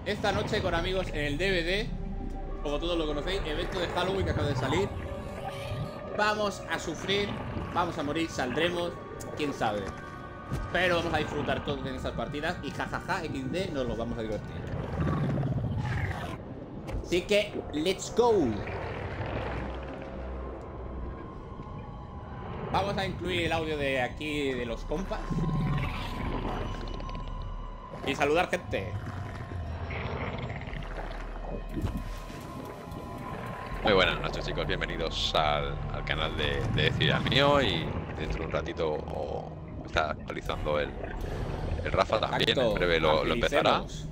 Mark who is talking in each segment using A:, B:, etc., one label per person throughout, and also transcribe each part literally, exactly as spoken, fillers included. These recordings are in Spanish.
A: esta noche con amigos en el D V D, como todos lo conocéis, evento de Halloween que acaba de salir. Vamos a sufrir, vamos a morir, saldremos, quién sabe. Pero vamos a disfrutar todos en estas partidas y jajaja, equis de, nos lo vamos a divertir. Así que, let's go. Vamos a incluir el audio de aquí de los compas. Y saludar gente.
B: Muy buenas noches, chicos, bienvenidos al, al canal de, de Ciudad Mío. Y dentro de un ratito o, está actualizando el, el Rafa también.
A: Exacto.
B: En breve lo, lo empezará.
A: Agilicemos.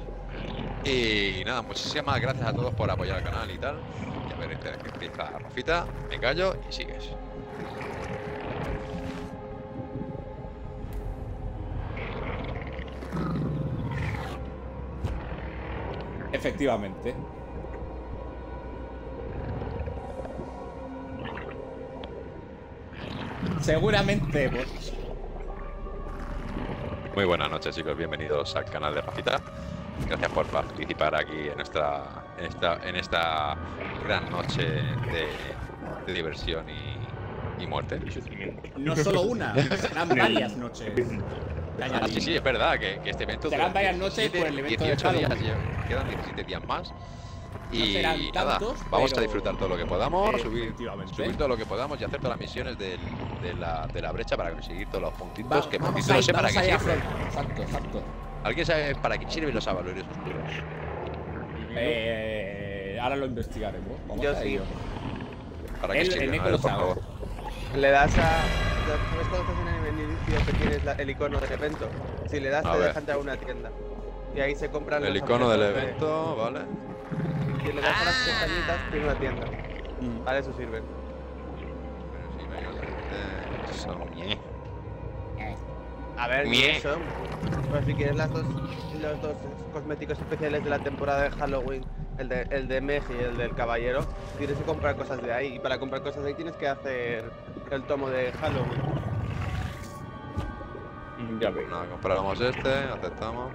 B: Y nada, muchísimas gracias a todos por apoyar el canal y tal. Y a ver, espera que empieza Rafita, me callo y sigues.
A: Efectivamente. Seguramente pues,
B: Muy buenas noches, chicos, bienvenidos al canal de Rafita. Gracias por participar aquí en esta, en esta, en esta gran noche de, de diversión y, y muerte.
A: no solo una, serán varias noches.
B: Ah, sí, sí, es verdad que, que este evento
A: Serán
B: dura
A: varias noches por el evento de
B: dieciocho días,
A: Halloween.
B: ya- quedan diecisiete días más.
A: No
B: Y
A: serán
B: nada,
A: tantos,
B: vamos
A: pero-
B: a disfrutar todo lo que podamos, subir,
A: Efectivamente.
B: subir todo lo que podamos y hacer todas las misiones del- de, la, de la brecha para conseguir todos los puntitos.
A: Va-
B: que
A: vamos
B: poquito
A: a
B: no
A: ir-
B: sé para
A: vamos
B: qué
A: a ir a
B: sirven.
A: hacer- Exacto, exacto.
B: ¿Alguien sabe para qué sirven los avalorios oscuros?
A: Eh, ahora lo investigaremos. Vamos
C: Yo
A: a
C: sí.
A: ello.
B: ¿Para qué
A: El- el
B: sirven?
A: Nico
B: A ver,
A: lo
B: por
A: sabe.
B: favor.
C: Le das a... ¿Sabes cuando estás en el inicio que tienes la- el icono del evento? Si le das
B: A
C: te
B: ver.
C: deja entrar a una tienda. Y ahí se compran
B: El
C: los
B: icono del
C: objetos de-
B: evento, ¿vale?
C: Si le das a las pestañitas, tiene una tienda.
A: Mm.
C: Para eso sirve.
B: Pero sí, venga, eh, son- ñe.
C: A ver,
B: Mie.
C: y eso. Pues si quieres las dos, los dos cosméticos especiales de la temporada de Halloween, el de, el de Meji y el del Caballero, tienes que comprar cosas de ahí. Y para comprar cosas de ahí tienes que hacer el tomo de Halloween.
D: Ya ves.
B: Nada, compramos este, aceptamos.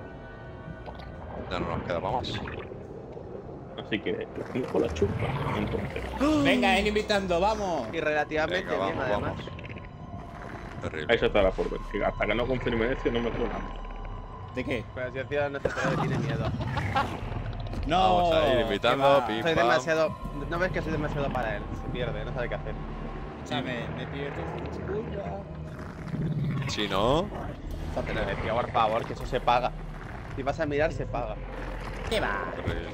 B: Ya no nos queda para más.
D: Así que hijo la chupa. Entonces,
A: Venga, ir invitando, vamos.
C: Y relativamente
B: Venga,
C: bien,
B: vamos,
C: además.
B: vamos. Terrible.
D: eso estará por ver. Que hasta que no confirme eso no me suena.
A: ¿De qué?
C: Pero si hacía necesario tiene miedo.
A: No.
B: Vamos a ir
A: que
B: invitando,
A: va.
B: pim.
C: Soy
B: Pam.
C: demasiado. ¿No ves que soy demasiado para él? Se pierde, no sabe qué hacer.
A: Escúchame, me pierdo mucho curva.
B: Si no,
C: Pero decía, por favor, que eso se paga. Si vas a mirar, se paga.
A: ¿Qué va?
B: terrible.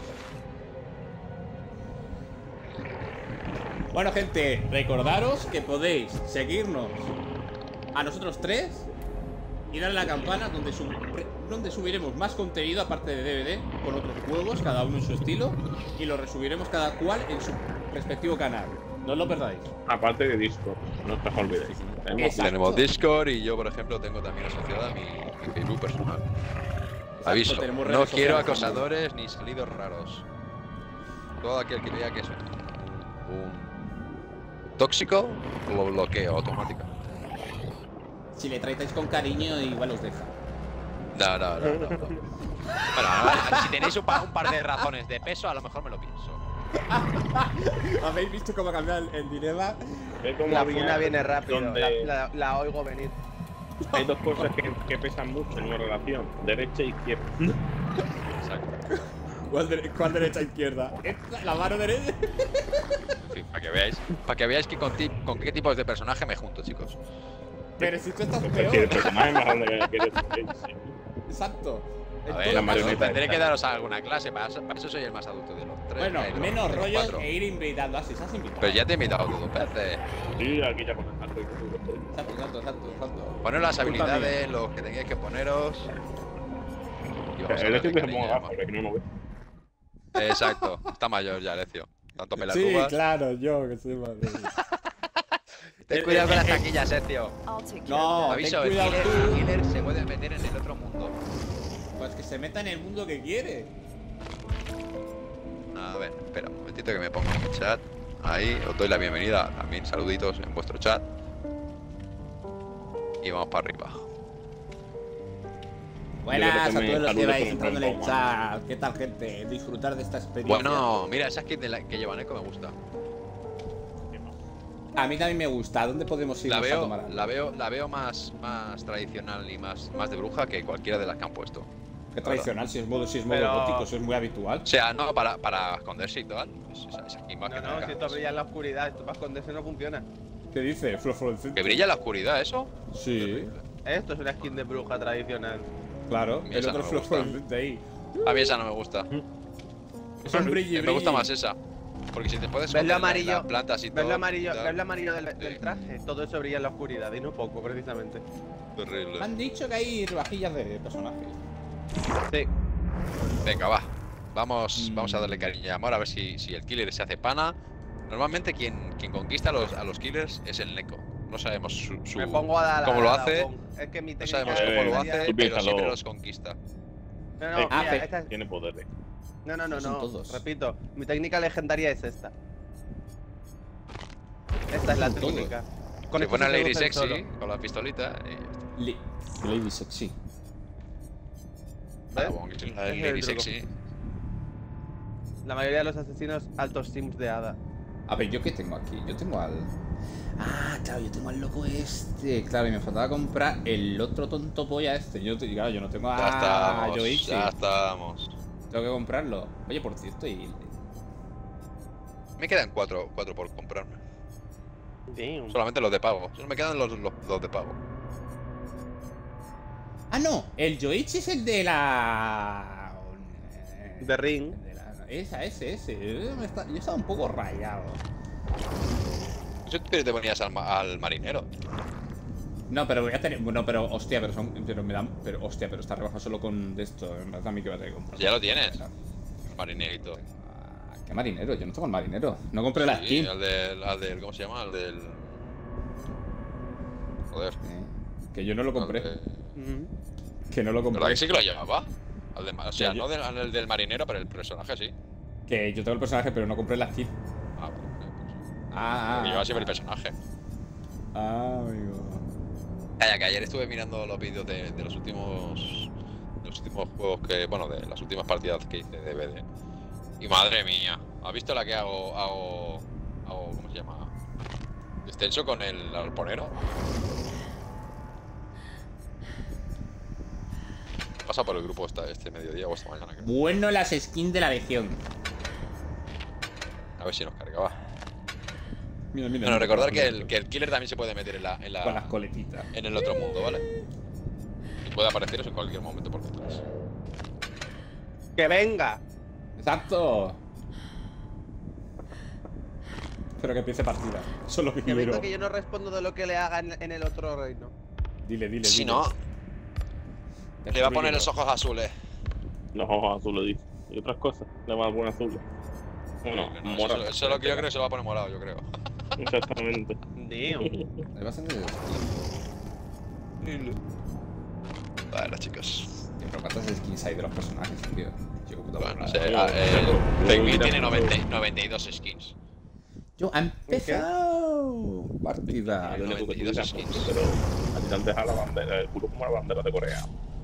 A: Bueno, gente, recordaros que podéis seguirnos a nosotros tres y darle a la campana donde, sub- donde subiremos más contenido aparte de D V D con otros juegos, cada uno en su estilo, y lo resubiremos cada cual en su respectivo canal. No os lo perdáis.
D: Aparte de Discord, no os olvidéis. Tenemos-
A: Exacto.
B: Tenemos Discord y yo, por ejemplo, tengo también asociada mi, mi Facebook personal. Aviso,
A: tenemos
B: no
A: redes
B: quiero
A: sociales
B: acosadores ni salidos raros. Todo aquel que vea que es un, un tóxico, lo bloqueo automáticamente.
A: Si le tratáis con cariño, igual os deja.
B: No, no, no, no. no. Bueno, a ver, si tenéis un par, un par de razones de peso, a lo mejor me lo pienso.
A: ¿Habéis visto cómo ha cambiado el, el dilema?
D: Ve cómo
C: La
D: había
C: funa viene rápido,
D: donde
C: la, la- la oigo venir.
D: hay dos cosas que, que pesan mucho en una relación: derecha e izquierda.
B: Exacto.
A: ¿Cuál, dere- cuál derecha izquierda? ¿Esta? ¿La mano derecha?
B: En fin, para que veáis, para que veáis que con, ti- con qué tipos de personaje me junto, chicos.
A: Pero si tú estás
D: Es decir, el
A: peor.
D: personaje más grande que quieres decir, sí.
A: Exacto. En
B: A
A: todo
B: ver,
D: la
A: caso-
D: marioneta
B: tendré
D: esta.
B: que daros alguna clase, para eso, para eso soy el más adulto de los tres.
A: Bueno,
B: eh, de los-
A: menos
B: de los
A: rollos
B: cuatro.
A: e ir invitando así, ¿se has invitado?
B: Pero ya te he invitado dos veces.
D: Sí, aquí ya pones alto y todo.
A: Exacto, exacto, exacto, exacto.
B: Poner las
A: Tú
B: habilidades, los que tengáis que poneros. Y vamos a
D: El
B: darle
D: hecho es que se
B: cariño,
D: ponga
B: ¿no?
D: gafas, que no lo ve.
B: Exacto, está mayor ya, Lecio. Tanto me las
A: Sí,
B: uvas.
A: claro, yo que soy madre.
B: Ten cuidado con las taquillas, Sergio.
E: I'll take care
A: No,
E: of
B: Aviso,
A: ten
B: el
A: cuidado
B: killer,
A: tú.
B: el killer se puede meter en el otro mundo.
A: Pues que se meta en el mundo que quiere.
B: A ver, espera un momentito que me pongo en mi chat. Ahí, os doy la bienvenida. También saluditos en vuestro chat. Y vamos para arriba.
A: Buenas a
D: Yo creo que me
A: todos los que
D: saludo
A: vais
D: con
A: entrando en el
D: un
A: chat. ¿Qué tal, gente? Disfrutar de esta experiencia.
B: Bueno, mira, esa skin de la que llevan Eco me gusta.
A: A mí también me gusta. ¿Dónde podemos ir
B: La
A: a
B: veo,
A: tomar algo?
B: la veo, la veo más, más tradicional y más, más de bruja que cualquiera de las que han puesto.
A: Qué tradicional, si es modo, si es modo
C: Pero-
A: gótico, eso es muy habitual.
B: O sea, no, para, para esconderse y tal. Pues esa, esa skin va
C: No,
B: que
C: no,
B: nunca.
C: si esto brilla en la oscuridad, esto para esconderse no funciona.
A: ¿Qué dice? Fluorescente.
B: ¿Que brilla en la oscuridad eso?
A: Sí,
C: Esto es una skin de bruja tradicional.
A: claro.
B: mí
A: El
B: esa
A: otro
B: no me gusta.
A: fluorescente ahí.
B: A mí esa no me gusta.
A: Es un brilli,
B: Me gusta
A: brilli.
B: más esa. Porque si te puedes
C: ¿Ves lo
B: esconder en la- en
C: amarillo?
B: las plantas y
C: ¿Ves
B: todo.
C: lo amarillo,
B: tal,
C: ¿ves lo amarillo del, del
B: Sí.
C: traje? Todo eso brilla en la oscuridad y no poco, precisamente.
B: Terrible.
A: Me han dicho que hay rebajillas de personajes.
C: Sí.
B: Venga, va. Vamos,
A: Mm.
B: vamos a darle cariño y amor a ver si, si el killer se hace pana. Normalmente quien, quien conquista a los, a los killers es el Neko. No sabemos su, su-
C: Me pongo a dar
B: cómo lo hace.
C: Es que mi
B: No
C: técnica
B: sabemos
D: Eh,
B: cómo lo
C: legendaria
B: hace,
C: es-
D: tú
B: pero
D: piénsalo.
B: siempre los conquista.
C: No, no,
D: Eh,
A: ah,
C: mira,
A: pe-
C: esta es-
D: Tiene poderes.
C: no, no, no,
A: Son
C: no.
A: todos.
C: Repito, mi técnica legendaria es esta. Esta es la
A: Son todos.
C: técnica.
B: Se
C: esto
B: pone a
C: se
B: Lady
C: seducen
B: Sexy
C: solo.
B: con la pistolita y ya está.
A: Li- Lady Sexy.
B: Ah,
C: ¿Ves?
B: bueno, que sí, la
C: Ese es
B: Lady
C: el truco.
B: Sexy.
C: La mayoría de los asesinos altos sims de hada.
A: A ver, ¿yo qué tengo aquí? Yo tengo al... Ah, claro, yo tengo al loco este. Claro, y me faltaba comprar el otro tonto polla este. Yo, te- claro, yo no tengo
B: Ya
A: a
B: estamos,
A: Yoichi.
B: ya estamos.
A: Tengo que comprarlo. Oye, por cierto, y...
B: Me quedan cuatro, cuatro por comprarme.
C: Damn.
B: Solamente los de pago. Solo me quedan los, los, los de pago.
A: Ah, no, el Yoichi es el de la...
C: The Ring.
A: El de la- Esa, ese, ese. Yo, me está- yo estaba un poco rayado.
B: Yo te te ponías al, ma- al marinero.
A: No, pero voy a tener... Bueno, pero hostia, pero son... Pero me dan... Pero hostia, pero está rebajado solo con de esto. En verdad a mí que voy a tener que comprar.
B: Ya lo tienes. El marinerito.
A: Ah, ¿qué marinero? Yo no tengo el marinero. No compré la
B: Sí,
A: skin.
B: al del, al del. ¿Cómo se llama? Al del. Joder.
A: Eh, que yo no lo compré.
B: al de-
C: Ujú.
A: Que no lo compré.
B: ¿Verdad que sí que lo llevaba? Al de, o sea,
A: Sí, yo-
B: no del, al del marinero, pero el personaje sí.
A: Que yo tengo el personaje, pero no compré la skin.
B: Ah, vale. Pues,
A: Ah,
B: porque llevaba siempre el personaje.
A: ah, amigo.
B: Calla, que ayer estuve mirando los vídeos de, de los últimos. De los últimos juegos que. Bueno, de las últimas partidas que hice de D V D. Y madre mía. ¿Has visto la que hago. hago. hago ¿cómo se llama? Descenso con el arponero? Pasa por el grupo esta, este mediodía o esta mañana, creo.
A: Bueno, las skins de la legión.
B: A ver si nos cargaba.
A: Mira, mira.
B: Bueno,
A: mira,
B: recordar
A: mira,
B: que el,
A: mira.
B: que el killer también se puede meter en la, en
A: Con las
B: la
A: coletitas.
B: en el otro mundo, ¿vale? Y puede apareceros en cualquier momento por detrás.
C: ¡Que venga!
A: ¡Exacto! Espero que empiece partida. Solo que
C: Que venga
A: quiero.
C: que yo no respondo de lo que le haga en, en el otro reino.
A: Dile, dile,
B: Si
A: dile.
B: no,
A: Te
B: le va a
A: estoy
B: poner los
A: viendo.
B: ojos azules.
D: Los ojos azules, dice. Y otras cosas. Le va a poner azules. Bueno,
B: No, eso,
D: morado.
B: eso es lo que yo creo que se lo va a poner morado, yo creo.
D: Exactamente.
C: Damn.
A: Hay bastante de...
B: Vale, chicos.
A: Tío, pero ¿cuántas skins hay de los personajes, tío? Yo, puta
B: Bueno, no
A: madre.
B: sé.
D: no,
B: ah, eh,
D: no,
B: Take Me
D: no,
B: tiene
D: no.
B: noventa, noventa y dos skins.
A: Yo, ha empezado. Partida.
B: Yo le- noventa y dos
D: Pero
B: skins.
D: a ti te han dejado la bandera, el culo como la bandera de Corea.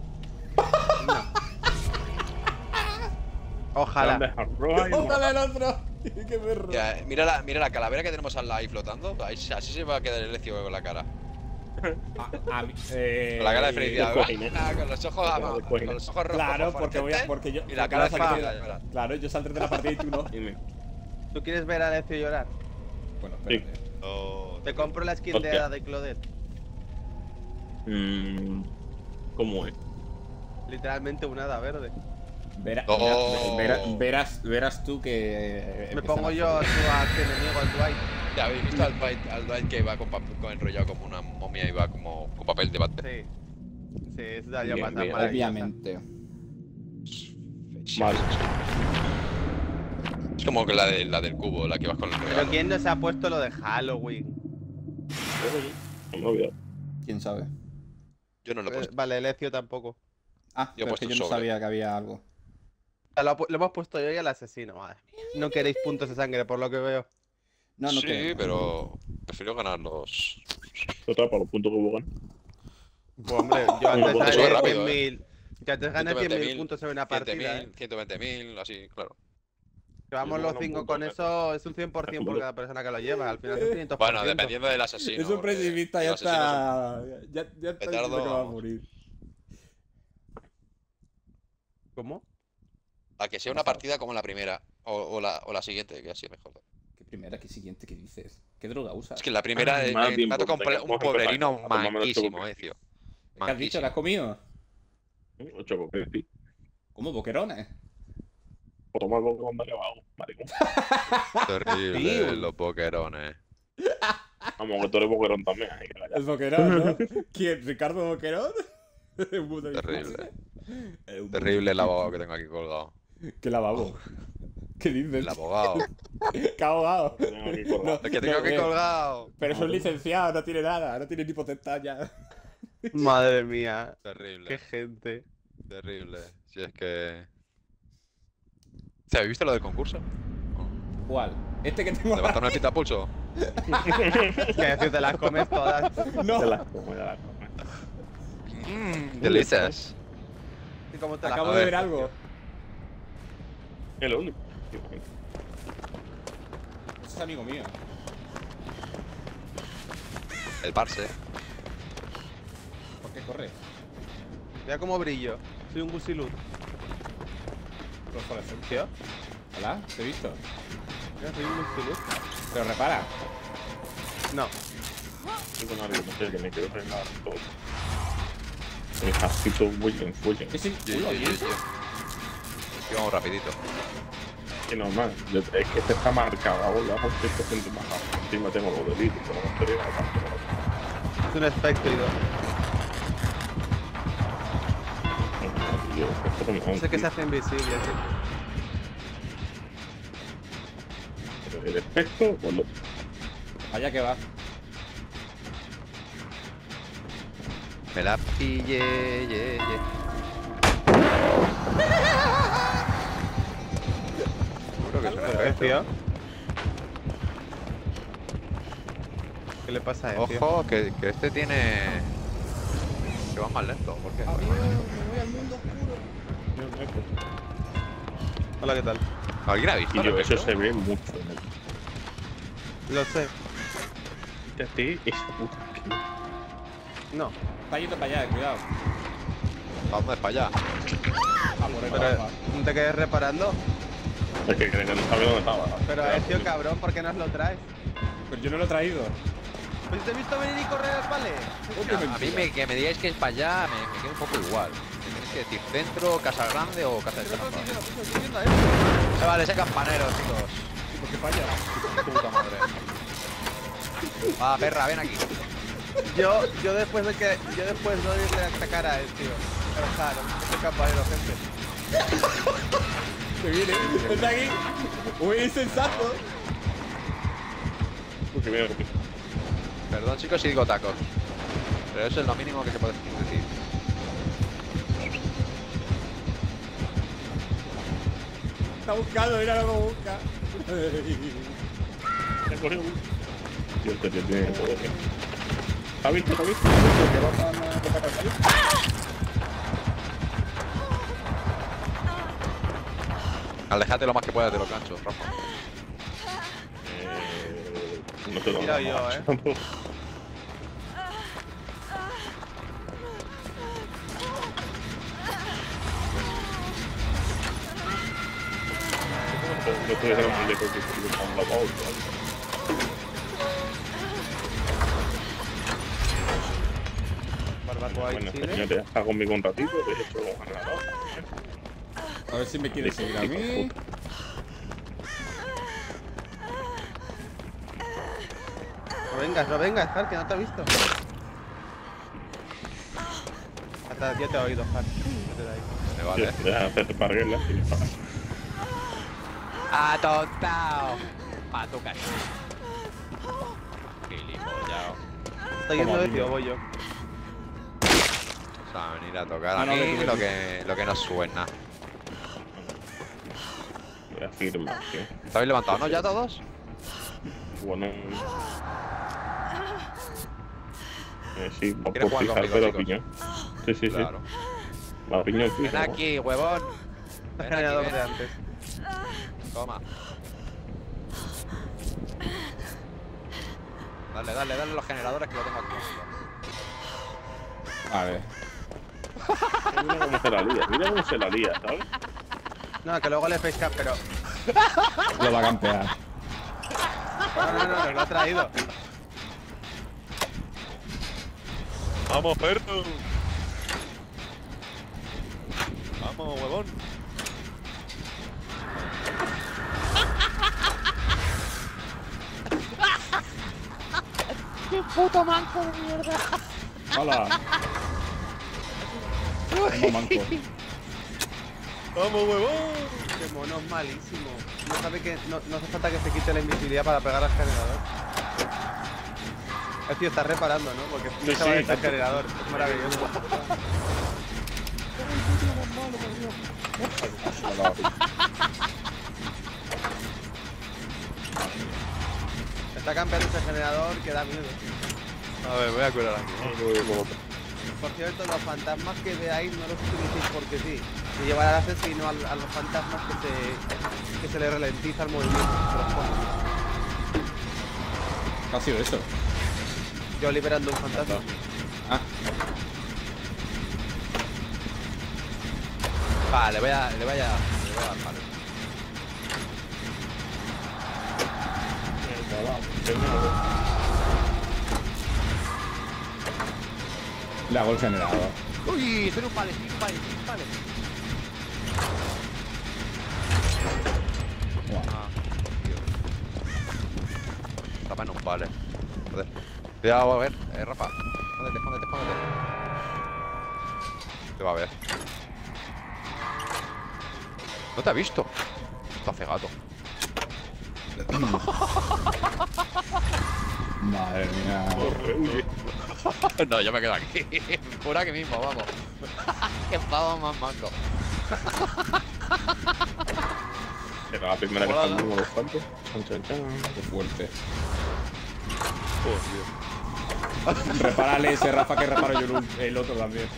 D: Te han
C: Ojalá.
D: dejado roja y
A: Ojalá el otro. Qué perro.
B: Ya, mira, la, mira la calavera que tenemos al lado ahí flotando. Ahí, así se va a quedar el Lecio con la cara.
A: A- a mí- eh,
B: Con la cara de felicidad.
D: Con cojines.
B: Ah, con los ojos,
D: Con los
B: con
D: cojines.
B: los ojos rojos.
A: Claro, porque voy a,
B: fosforescentes,
A: porque yo.
B: Y la
A: porque
B: cara
A: vas a
B: de
A: salir-
B: felicidad.
A: Claro, yo saldré de la partida y tú no.
D: Dime.
C: ¿Tú quieres ver a Alessio llorar?
A: Bueno,
D: Sí.
A: espérate.
B: Oh,
C: Te compro la skin de
D: Hostia.
C: Hada de Claudette.
D: Mm, ¿Cómo es?
C: Literalmente una hada verde.
A: Verá-
B: Oh.
A: verá- verás, verás tú que.
C: Me
A: empiezan
C: pongo
A: a
C: yo a
A: hacer-
C: tu a tu enemigo, al Dwight.
B: ¿Ya habéis visto al Dwight, al Dwight que va con, pap- con enrollado como una momia y va como con papel de bate?
C: Sí. Sí, esa ya
D: Bien,
C: pasa
D: bien.
C: maravillosa.
A: Obviamente.
D: Vale.
B: Es como que la, de, la del cubo, la que vas con el
C: Pero
B: regalo.
C: ¿quién no se ha puesto lo de Halloween?
D: No me he olvidado.
A: ¿Quién sabe?
B: Yo no lo he
C: Eh,
B: puesto.
C: vale, Alessio tampoco.
A: Ah,
B: Yo he
A: pero es que
B: puesto
A: yo
B: un
A: no
B: sobre.
A: sabía que había algo.
C: Ah, Lo, ha pu- lo hemos puesto yo y al asesino, madre. No queréis puntos de sangre, por lo que veo.
A: No, no
B: sí,
A: te-
B: pero prefiero ganar los.
D: Total, para los puntos que buscan.
C: Pues hombre, yo
D: Bueno,
C: antes
D: pues
B: eso es
C: haré
B: rápido,
C: cien mil Que antes gané
B: ciento veinte
C: cien mil
B: mil,
C: puntos en una partida, ¿eh?
B: ciento veinte mil, así, claro.
C: Que vamos
D: Sí,
C: los
D: bueno,
C: cinco
D: un
C: con
D: punto,
C: eso, es un cien por cien por cada persona que lo lleva. Al final es un quinientos por ciento.
B: Bueno, dependiendo del asesino.
A: Es un
B: porque
A: pesimista, ya
B: el asesino es
A: está. Ya, ya está
B: petardo,
A: diciendo que va a
B: vamos.
A: morir.
C: ¿Cómo?
B: un- A que sea una partida como la primera. O, o la, o la siguiente, que así mejor.
A: ¿Qué primera? ¿Qué siguiente? ¿Qué dices? ¿Qué droga usas?
B: Es que la primera
D: Ah,
B: eh,
D: más
B: me,
D: tiempo,
B: me ha tocado un,
D: venga,
B: ple- un
D: vamos a empezar.
B: pueblerino
D: A tomarme los
B: manquísimo,
D: chocos.
B: eh, tío.
A: ¿Qué has dicho? ¿La has comido?
D: Ocho coques, sí.
A: ¿Cómo? ¿Boquerones?
D: O tomar algo con Mario abajo, maricón.
B: Terrible,
C: Sí.
B: los boquerones.
D: Vamos, que tú eres boquerón también. Ahí, que la
A: El Boquerón, ¿no? ¿Quién? ¿Ricardo Boquerón? Un puto
B: Terrible.
A: disfraz. Eh, un
B: Terrible el abogado que tengo aquí colgado.
A: puto- ¿Qué lavabo? ¿Qué dices?
B: El abogado.
A: ¿Qué abogado?
D: Tengo aquí colgado.
A: No,
B: El que tengo
A: no,
B: aquí
A: eh,
B: colgado.
A: Pero es un licenciado, no tiene nada, no tiene ni potestad ya.
C: Madre mía.
B: Terrible.
C: Qué gente.
B: Terrible. Si es que. ¿Se habéis visto lo del concurso?
A: ¿Cuál? ¿Este que tengo ahora?
B: ¿Levantarme el pitapulso?
C: Que decir, te las comes todas.
A: No,
D: Te las como, te las como.
B: Mmm, delicias.
C: ¿Y cómo te las
A: acabo
B: a
A: de
B: ver.
A: ver algo.
D: Es lo único.
A: Ese es amigo mío.
B: El parse.
A: ¿Por qué corre?
C: Mira cómo brillo. Soy un gusilud.
A: Fosforescente.
C: ¿Tío?
A: Hola, ¿te he visto?
C: Mira, soy un gusilud.
A: Pero repara.
C: No.
D: Tengo una no sé, que me quiero frenar todo. El jasito William William.
A: Es el
B: Yo,
A: culo,
B: yo, yo,
A: tío.
B: yo. Y vamos rapidito.
D: Que normal. Yo- Es que este está marcado. Hago la por cien por ciento más bajo. Encima tengo los delitos. Pero no estoy nada.
C: Es un espectro. No sé que se hace invisible, tío.
D: El espectro, pues lo.
A: Allá que va.
B: Me la pillé, ye, ye. Seguro que es un
C: ¿Qué,
B: efecto.
C: tío? ¿Qué le pasa a él, tío?
B: Ojo, que, que este tiene. Que va más lento. ¿Por qué?
A: Adiós, me voy al mundo oscuro.
C: Hola, ¿qué tal?
B: ¿Alguien ha visto?
D: Y yo,
B: el
D: eso
B: efecto?
D: se ve mucho en el.
C: Lo sé.
D: Este es puta.
C: No.
A: Está yendo para allá, cuidado.
B: ¿Para dónde es para allá?
A: Ah, por ahí
C: Pero
A: abajo.
C: no te quedes reparando.
D: Es que creen que no sabe dónde estaba.
C: Pero es tío cabrón, ¿por qué nos lo traes?
A: Pero yo no lo he traído.
C: Pues te he visto venir y correr al pale.
B: A mí me, que me digáis que es para allá me, me queda un poco igual. Me tenéis que decir centro, casa grande o casa de
C: Pero
B: trampa.
C: no, tío, no, estoy viendo a esto.
B: Se vale, ese campanero, chicos.
A: ¿Y por qué falla?
B: Puta madre. Va, perra, ven aquí.
C: Yo, yo después de que, yo después de irle a atacar a él, tío. Pero claro, este campanero, gente.
A: Se viene. Está aquí. Uy, es sensato.
D: Porque viene
B: Perdón, chicos, si digo tacos. Pero eso es lo mínimo que se puede decir.
A: Está buscando, mira lo que busca.
D: Me cogió un. Tío, este tío tiene todo. tío. ¿Has visto? ¿Has visto? Que va para para para salir.
B: Aléjate lo más que puedas de los ganchos, Rafa.
D: Eh, no te lo
C: Mira
D: hago,
C: yo,
D: macho.
C: eh.
D: No estoy dejando muy lejos que estoy buscando la pausa.
C: Barbacoa y
D: Bueno,
C: chile.
D: señor, te dejas conmigo un ratito, te he hecho un ganador.
A: A ver si me quiere seguir a mí.
C: No vengas, no vengas, Har, que no te ha visto. Hasta ya te he oído, Har. Vete de ahí.
B: Me vale.
D: Tío, deja de hacer parguelas y le pagas.
B: ¡Atontao! Pa' tu casa. Gilipollao.
C: Está yendo de tío, voy yo.
B: O sea, venir a tocar
A: Ah,
B: a
A: no,
B: mí
A: que tú-
B: lo que, lo que nos suena.
D: Voy a firmar, tío.
B: ¿Te habéis levantado, no, ya todos?
D: Bueno. Eh, sí, por
B: ¿Quieres jugar
D: fijar,
B: conmigo,
D: pero
B: chicos?
D: piñón. Sí, sí, sí.
B: Claro.
D: Me ha piñado el
B: Ven
D: piso, ¿no?
B: aquí, huevón.
C: El
B: Ven
C: generador
B: aquí,
C: de
B: ven.
C: antes.
B: Toma. Dale, dale, dale los generadores que lo tengo aquí.
A: A ver.
D: Mira cómo se la lía, mira cómo se la lía, ¿sabes?
C: No, que luego le pesca, pero.
A: Lo va a campear.
C: No, no, no, no, lo ha traído.
B: ¡Vamos, perro! ¡Vamos, huevón! ¡Qué puto manco de mierda!
A: ¡Hola! Tengo manco.
B: ¡Vamos, huevón!
C: Este mono es malísimo. No sabe que. No, no hace falta que se quite la invisibilidad para pegar al generador. El tío está reparando, ¿no? Porque
D: Sí,
C: no se va
D: sí,
C: a el
D: tanto.
C: generador. Es maravilloso. Está campeando ese generador que da miedo.
B: A ver, voy a curar aquí.
C: Por cierto, los fantasmas que veáis no los utilicéis porque sí. Y llevar al asesino a, a los fantasmas que se, que se le ralentiza el movimiento. Se los pone.
A: ¿Qué ha sido eso?
C: Yo liberando un fantasma.
A: Ah,
B: Vale, le voy a. Le voy a. Le voy a dar palo.
A: le hago el generador.
B: ¡Uy! Soy un pale, soy un pale, soy un pale.
A: Buah.
B: Ah, tío. Tapa en un pale. Joder. Cuidado, a ver, eh, Rafa. Escóndete, escóndete, escóndete. Te va a ver. No te ha visto. Está cegato.
A: Madre mía.
D: Corre, huye.
B: No, yo me quedo aquí. Por aquí mismo, vamos. Qué pavo más manco.
D: Será la primera que
B: Hola.
D: están uno de los cuantos. Chan, chan, chan.
A: Qué fuerte.
B: Joder.
A: Repárale ese Rafa que reparo yo el, el otro también.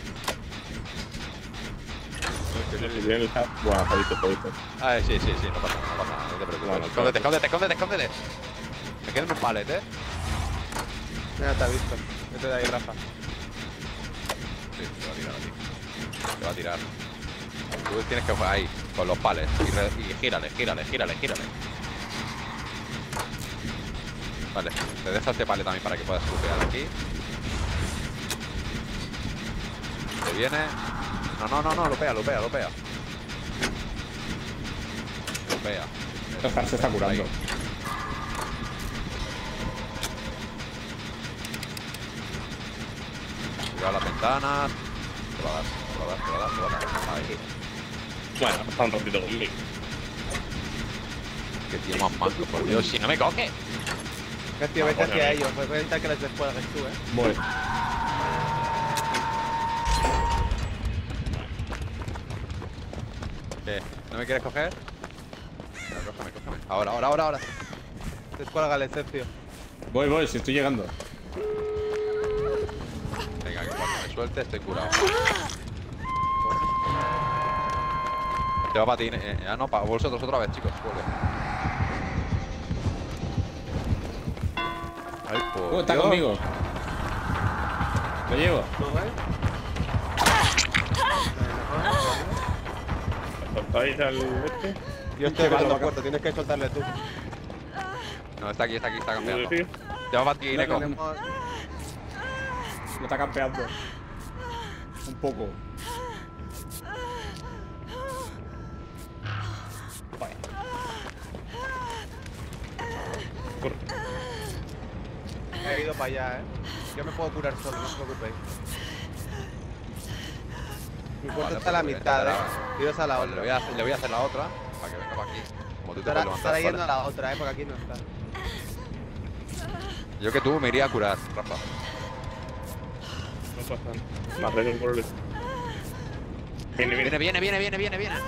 D: Si viene el hat, bueno, jodiste, jodiste.
B: Ah, sí, sí, sí, no pasa nada, no pasa nada, no te preocupes.
D: Bueno,
B: Escóndete, escóndete, escóndete, escóndete. Me quedo en un palet, eh.
C: Mira, te ha visto. Vete de ahí, Rafa.
B: Sí, te va a tirar a ti. Te va a tirar. Tú tienes que jugar ahí, con los palets. Y, re- y gírale, gírale, gírale, gírale. Vale, te dejo este palet también para que puedas surfear aquí. Te viene. No, no, no, no, lo pega, lo pega, lo pega. Lo pega.
A: Oscar se está curando.
B: Ahí. Cuidado las ventanas. Te va a dar, te va a dar, te va a dar, te va a dar. Ahí.
D: Bueno, ha pasado un ratito conmigo.
B: Qué tío más manco, por Dios, si no me coge.
C: Que tío,
D: Ah,
C: vete
D: coño,
C: hacia
D: amigo.
C: ellos. Voy a evitar que les descuelgues tú, eh.
A: Voy.
B: ¿Qué? ¿No me quieres coger? Venga, cógeme, cógeme. Ahora, ahora, ahora, ahora.
C: Descuélgale, Sergio.
A: Voy, voy, si estoy llegando.
B: Venga, que cuando me suelte estoy curado. Te va para ti, eh, ah, no, para vosotros otra vez, chicos. Vuelve. Ay, por
A: Oh, está
B: Dios.
A: conmigo. Lo llevo.
C: ¿No ves?
D: ¿Soltáis al este?
C: Yo estoy
A: Vale,
C: abriendo la
A: vaca.
C: puerta, tienes que soltarle tú.
B: No, está aquí, está aquí, está
D: ¿Puedo
B: campeando.
D: decir?
B: Te va para ti,
A: No,
B: Neko.
A: no,
C: Tenemos-
A: Lo está campeando. Un poco. Vale.
D: Corre.
C: He ido para allá, eh. Yo me puedo curar solo, no os preocupéis. Mi puerta
B: Vale,
C: está a la
B: pues,
C: mitad,
B: espera.
C: eh. Iros a la
B: Vale, le, voy
C: otra.
B: a, le voy a hacer la otra para que venga para aquí. Como tú te
C: Estará,
B: puedes
C: estará
B: levantar.
C: yendo a
B: ¿vale?
C: la otra, eh, porque aquí no está.
B: Yo que tú me iría a curar, Rafa.
D: No pasa nada. Más reto por el. Viene,
B: Viene,
D: viene.
B: viene, viene, viene, viene, viene.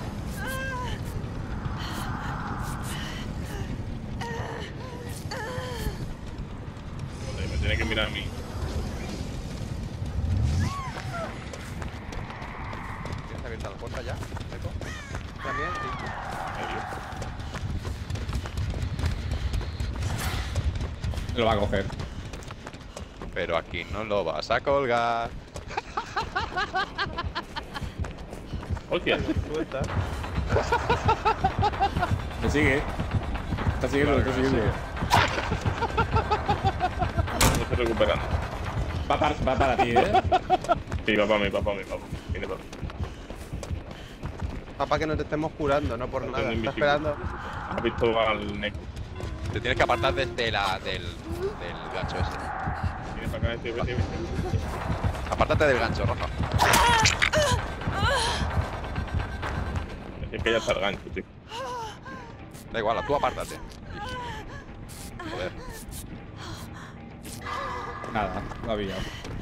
D: Joder, me tiene que mirar a mí.
A: Lo va a coger.
B: Pero aquí no lo vas a colgar.
D: Hostia.
C: Suelta.
A: Me sigue. Está siguiendo, está siguiendo.
D: No estoy recuperando.
A: Va para, va para ti, ¿eh?
D: Sí, va para mí, va para mí, va para mí. Viene para mí.
C: Papá, que no te estemos curando, no por
D: No
C: nada.
D: tengo
C: Está
D: invisible.
C: esperando.
D: Has visto al Neko.
B: Te tienes que apartar desde la, del, del gancho ese.
D: Viene para acá, este, vete, vete.
B: Apártate del gancho, Rafa.
D: Es que ya está el gancho, tío.
B: Da igual, tú apártate. Joder.
A: Nada, lo había.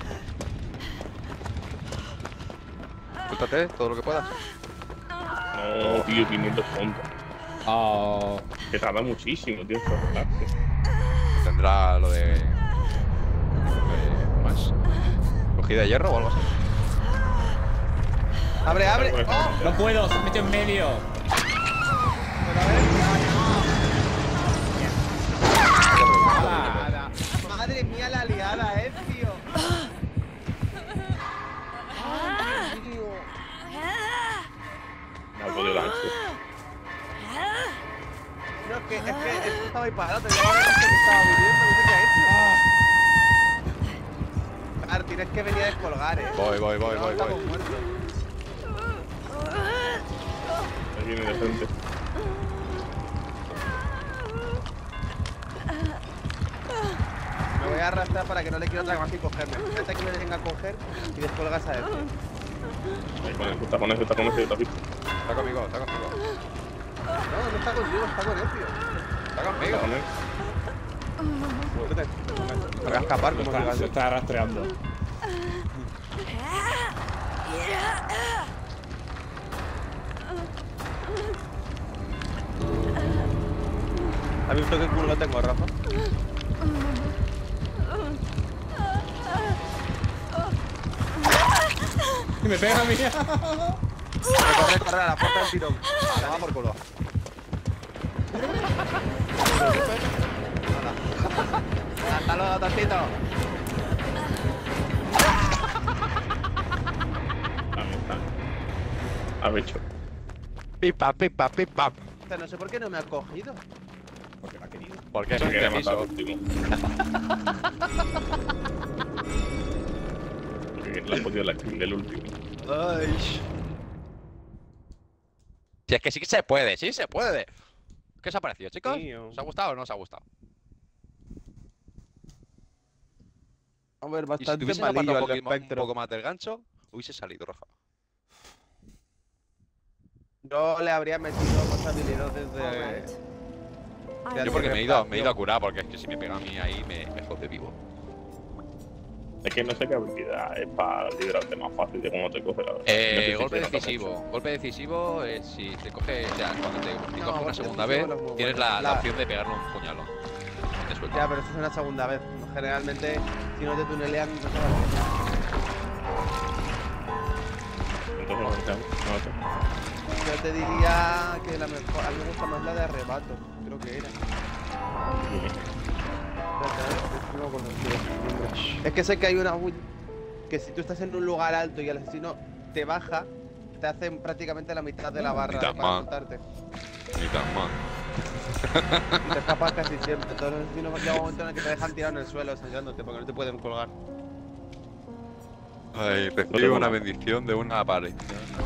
B: Suéltate todo lo que puedas.
D: No, tío, quinientos puntos.
A: Oh.
D: Que tarda muchísimo, tío, en cargarse.
B: Tendrá lo de. Lo de más. ¿Cogida de hierro o algo así?
C: ¡Abre, abre! ¡Oh!
A: No puedo, se ha metido en medio.
C: Pero a ver.
A: Ah.
C: Nada. Madre mía, la liada, eh, tío. Ay, tío.
D: No ha podido gancho.
C: No, es que, es que esto estaba ahí parado, tenía que ver que estaba viviendo, no sé qué ha hecho. Claro, tienes que venir a descolgar, eh.
B: Voy, voy, voy,
C: No,
B: voy,
C: estamos
B: voy.
C: muertos.
D: Ahí viene de frente.
C: Me voy a arrastrar para que no le quiera otra más y cogerme. Hasta que me venga a coger y descolgas a este.
D: Ahí con eso, está con eso, está con eso, ¿te has visto?
B: Está conmigo, está conmigo.
C: No, no está contigo, está con Ezio.
B: Está
D: Está
B: conmigo.
D: con él.
C: Fuerte. Me voy a escapar
A: Lo
C: como
A: está,
C: si
A: lo está rastreando.
C: ¿Has visto qué culo tengo, Rafa?
A: Y me pega a mí.
C: Corre, corre, a la puerta del tirón.
B: Toma por culo.
C: Hasta luego, tantito.
D: Ahí está. Has hecho.
B: Pipa, pipa, pipa.
C: O sea, no sé por qué no me ha cogido.
A: Porque no ha querido.
B: ¿Por qué?
D: Se quiere matar al
B: Preciso.
D: último. Porque le ha podido la kill del último.
C: Ay.
B: Si es que sí que se puede, sí se puede. ¿Qué os ha parecido, chicos?
C: Tío.
B: ¿Os ha gustado o no os ha gustado?
C: A ver,
B: Y si
C: bastante
B: tuviese
C: malillo
B: apartado
C: el
B: un, poqui- un
C: espectro.
B: poco más del gancho, hubiese salido, Rafa.
C: Yo le habría metido más habilidades de...
E: Alright.
C: Ya
B: Yo porque
C: sé
B: me he
C: que
B: ido,
C: está,
B: me he ido a
C: tío.
B: curar, porque es que si me pega a mí ahí me, me jode vivo.
D: Es que no sé qué habilidad es para librarte más fácil de cómo te coge la verdad.
B: Eh,
D: No sé si
B: golpe
D: se nota
B: decisivo.
D: mucho.
B: Golpe decisivo, eh, si te coge, o sea, cuando te, te
C: No,
B: coge
C: golpe
B: una segunda
C: decisivo
B: vez,
C: no es muy
B: tienes
C: bueno.
B: la, la
C: La-
B: opción de pegarle un puñalón. Te suelta.
C: Ya, pero eso es una segunda vez. Generalmente, si no te tunelean, no te vale.
D: Entonces no sé, no sé.
C: Yo te diría que la mejor, a mí me gusta más la de arrebato, creo que era. Espérate, a ver, no me acuerdo el nombre. Es que sé que hay una ult que si tú estás en un lugar alto y el asesino te baja, te hace prácticamente la mitad de la barra
B: tan
C: para
B: mal.
C: matarte.
B: Ni tan mal.
C: Y te escapas casi siempre. Todos los asesinos llega un momento en el que te dejan tirado en el suelo sangrándote porque no te pueden colgar.
B: Ay,
D: te
B: recibo una
D: mola.
B: bendición de una aparición.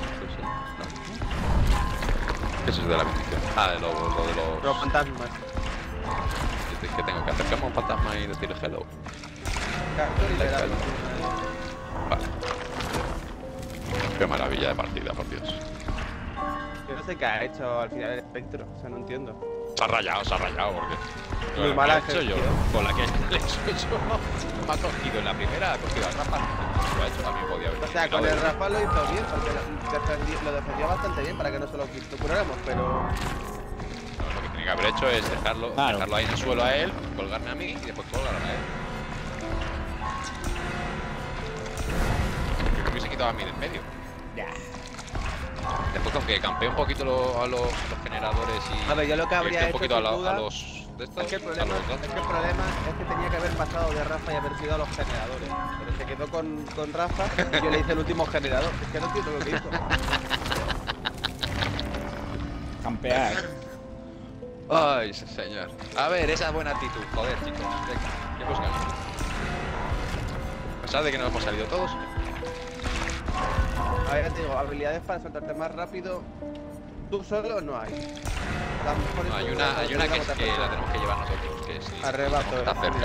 B: ¿Qué es eso de la bendición? Ah, de lo, lo de los...
C: Los fantasmas.
B: ¿Qué tengo que acercarme a un fantasma y decirle hello?
C: Claro, tú liberado.
B: Vale. Qué maravilla de partida, por Dios.
C: Yo no sé qué ha hecho al final el espectro, o sea, no entiendo.
B: Se ha rayado, se ha rayado, porque...
C: Muy
B: Con
C: mala
B: la que he hecho yo,
C: gestión.
B: con la que le he hecho yo, me ha cogido en la primera, ha cogido a Rafa, lo ha hecho, también podía haber
C: O sea, con
B: terminado
C: el
B: de-
C: Rafa lo hizo bien, porque lo defendió, lo defendió bastante bien para que no se lo, lo curáramos, pero...
B: No, lo que tenía que haber hecho es dejarlo,
A: Claro.
B: dejarlo ahí en el suelo a él, colgarme a mí y después colgar a él. Que me hubiese quitado a mí del medio.
A: Ya.
B: Después, aunque campee un poquito lo- a los, los generadores y.
C: A ver, yo lo que
B: y
C: habría
B: esté un
C: hecho,
B: poquito a,
C: sin
B: la-
C: duda-
B: a los de estos.
C: Es que, el problema,
B: a los dos.
C: es que el problema es que tenía que haber pasado de Rafa y haber sido a los generadores. Pero se quedó con, con Rafa y yo le hice el último generador. Es que no entiendo lo que hizo.
A: Campear.
B: Ay, señor. A ver, esa buena actitud. Joder, chicos. Venga, ¿qué buscan? A pesar de que no hemos salido todos.
C: A ver, ya te digo, habilidades para soltarte más rápido. Tú solo no hay. Las mejores
B: No, hay
C: son
B: una,
C: las
B: hay una que, es
C: otra
B: que
C: persona.
B: la tenemos que llevar nosotros, que sí.
C: Arrebato.
B: Está cerca.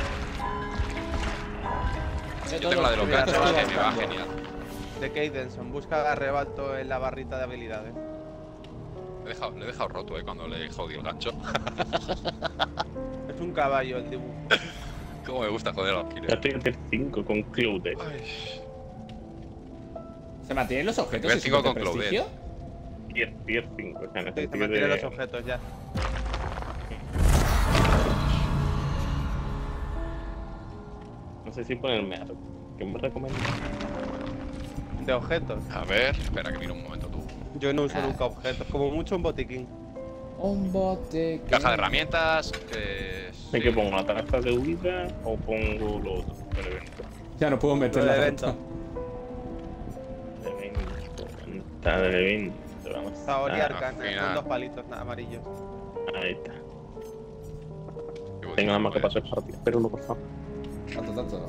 A: De
B: Yo tengo la de los
C: Mira,
B: gatos, que
C: arrebato.
B: me va genial.
C: De Kaidenson, busca arrebato en la barrita de habilidades.
B: Le he dejado, le he dejado roto, eh, cuando le he jodido el gancho.
C: Es un caballo el dibujo.
B: Cómo me gusta joder a los
D: Ya
B: killers.
D: estoy en tier cinco con Claude.
B: Ay.
A: ¿Se mantienen los objetos
B: Nivel
A: y
B: cinco
A: subes de
B: con Claudette.
A: prestigio?
D: Tier, tier cinco, o sea, en el
C: Sí, se
D: sentido
C: mantienen
D: de...
C: los objetos ya.
D: No sé si ponerme algo. ¿Qué me recomiendas?
C: De objetos.
B: A ver, espera que mire un momento tú.
C: Yo no uso nunca objetos, como mucho un botiquín.
A: Un bote.
B: Caja de herramientas, que es...
D: ¿En qué pongo? ¿La tarjeta de huida o pongo lo otro? El evento.
A: Ya no puedo meter
C: Lo
A: la
C: del
A: evento.
D: El evento. Está del evento. Vamos.
C: Saori
D: Ah,
C: Arcana,
B: final.
C: son dos palitos nada, amarillos.
D: Ahí está.
B: Qué
D: Tengo nada más que
B: bonito,
D: pasar partido. Pero uno, por favor.
A: Tanto, tanto.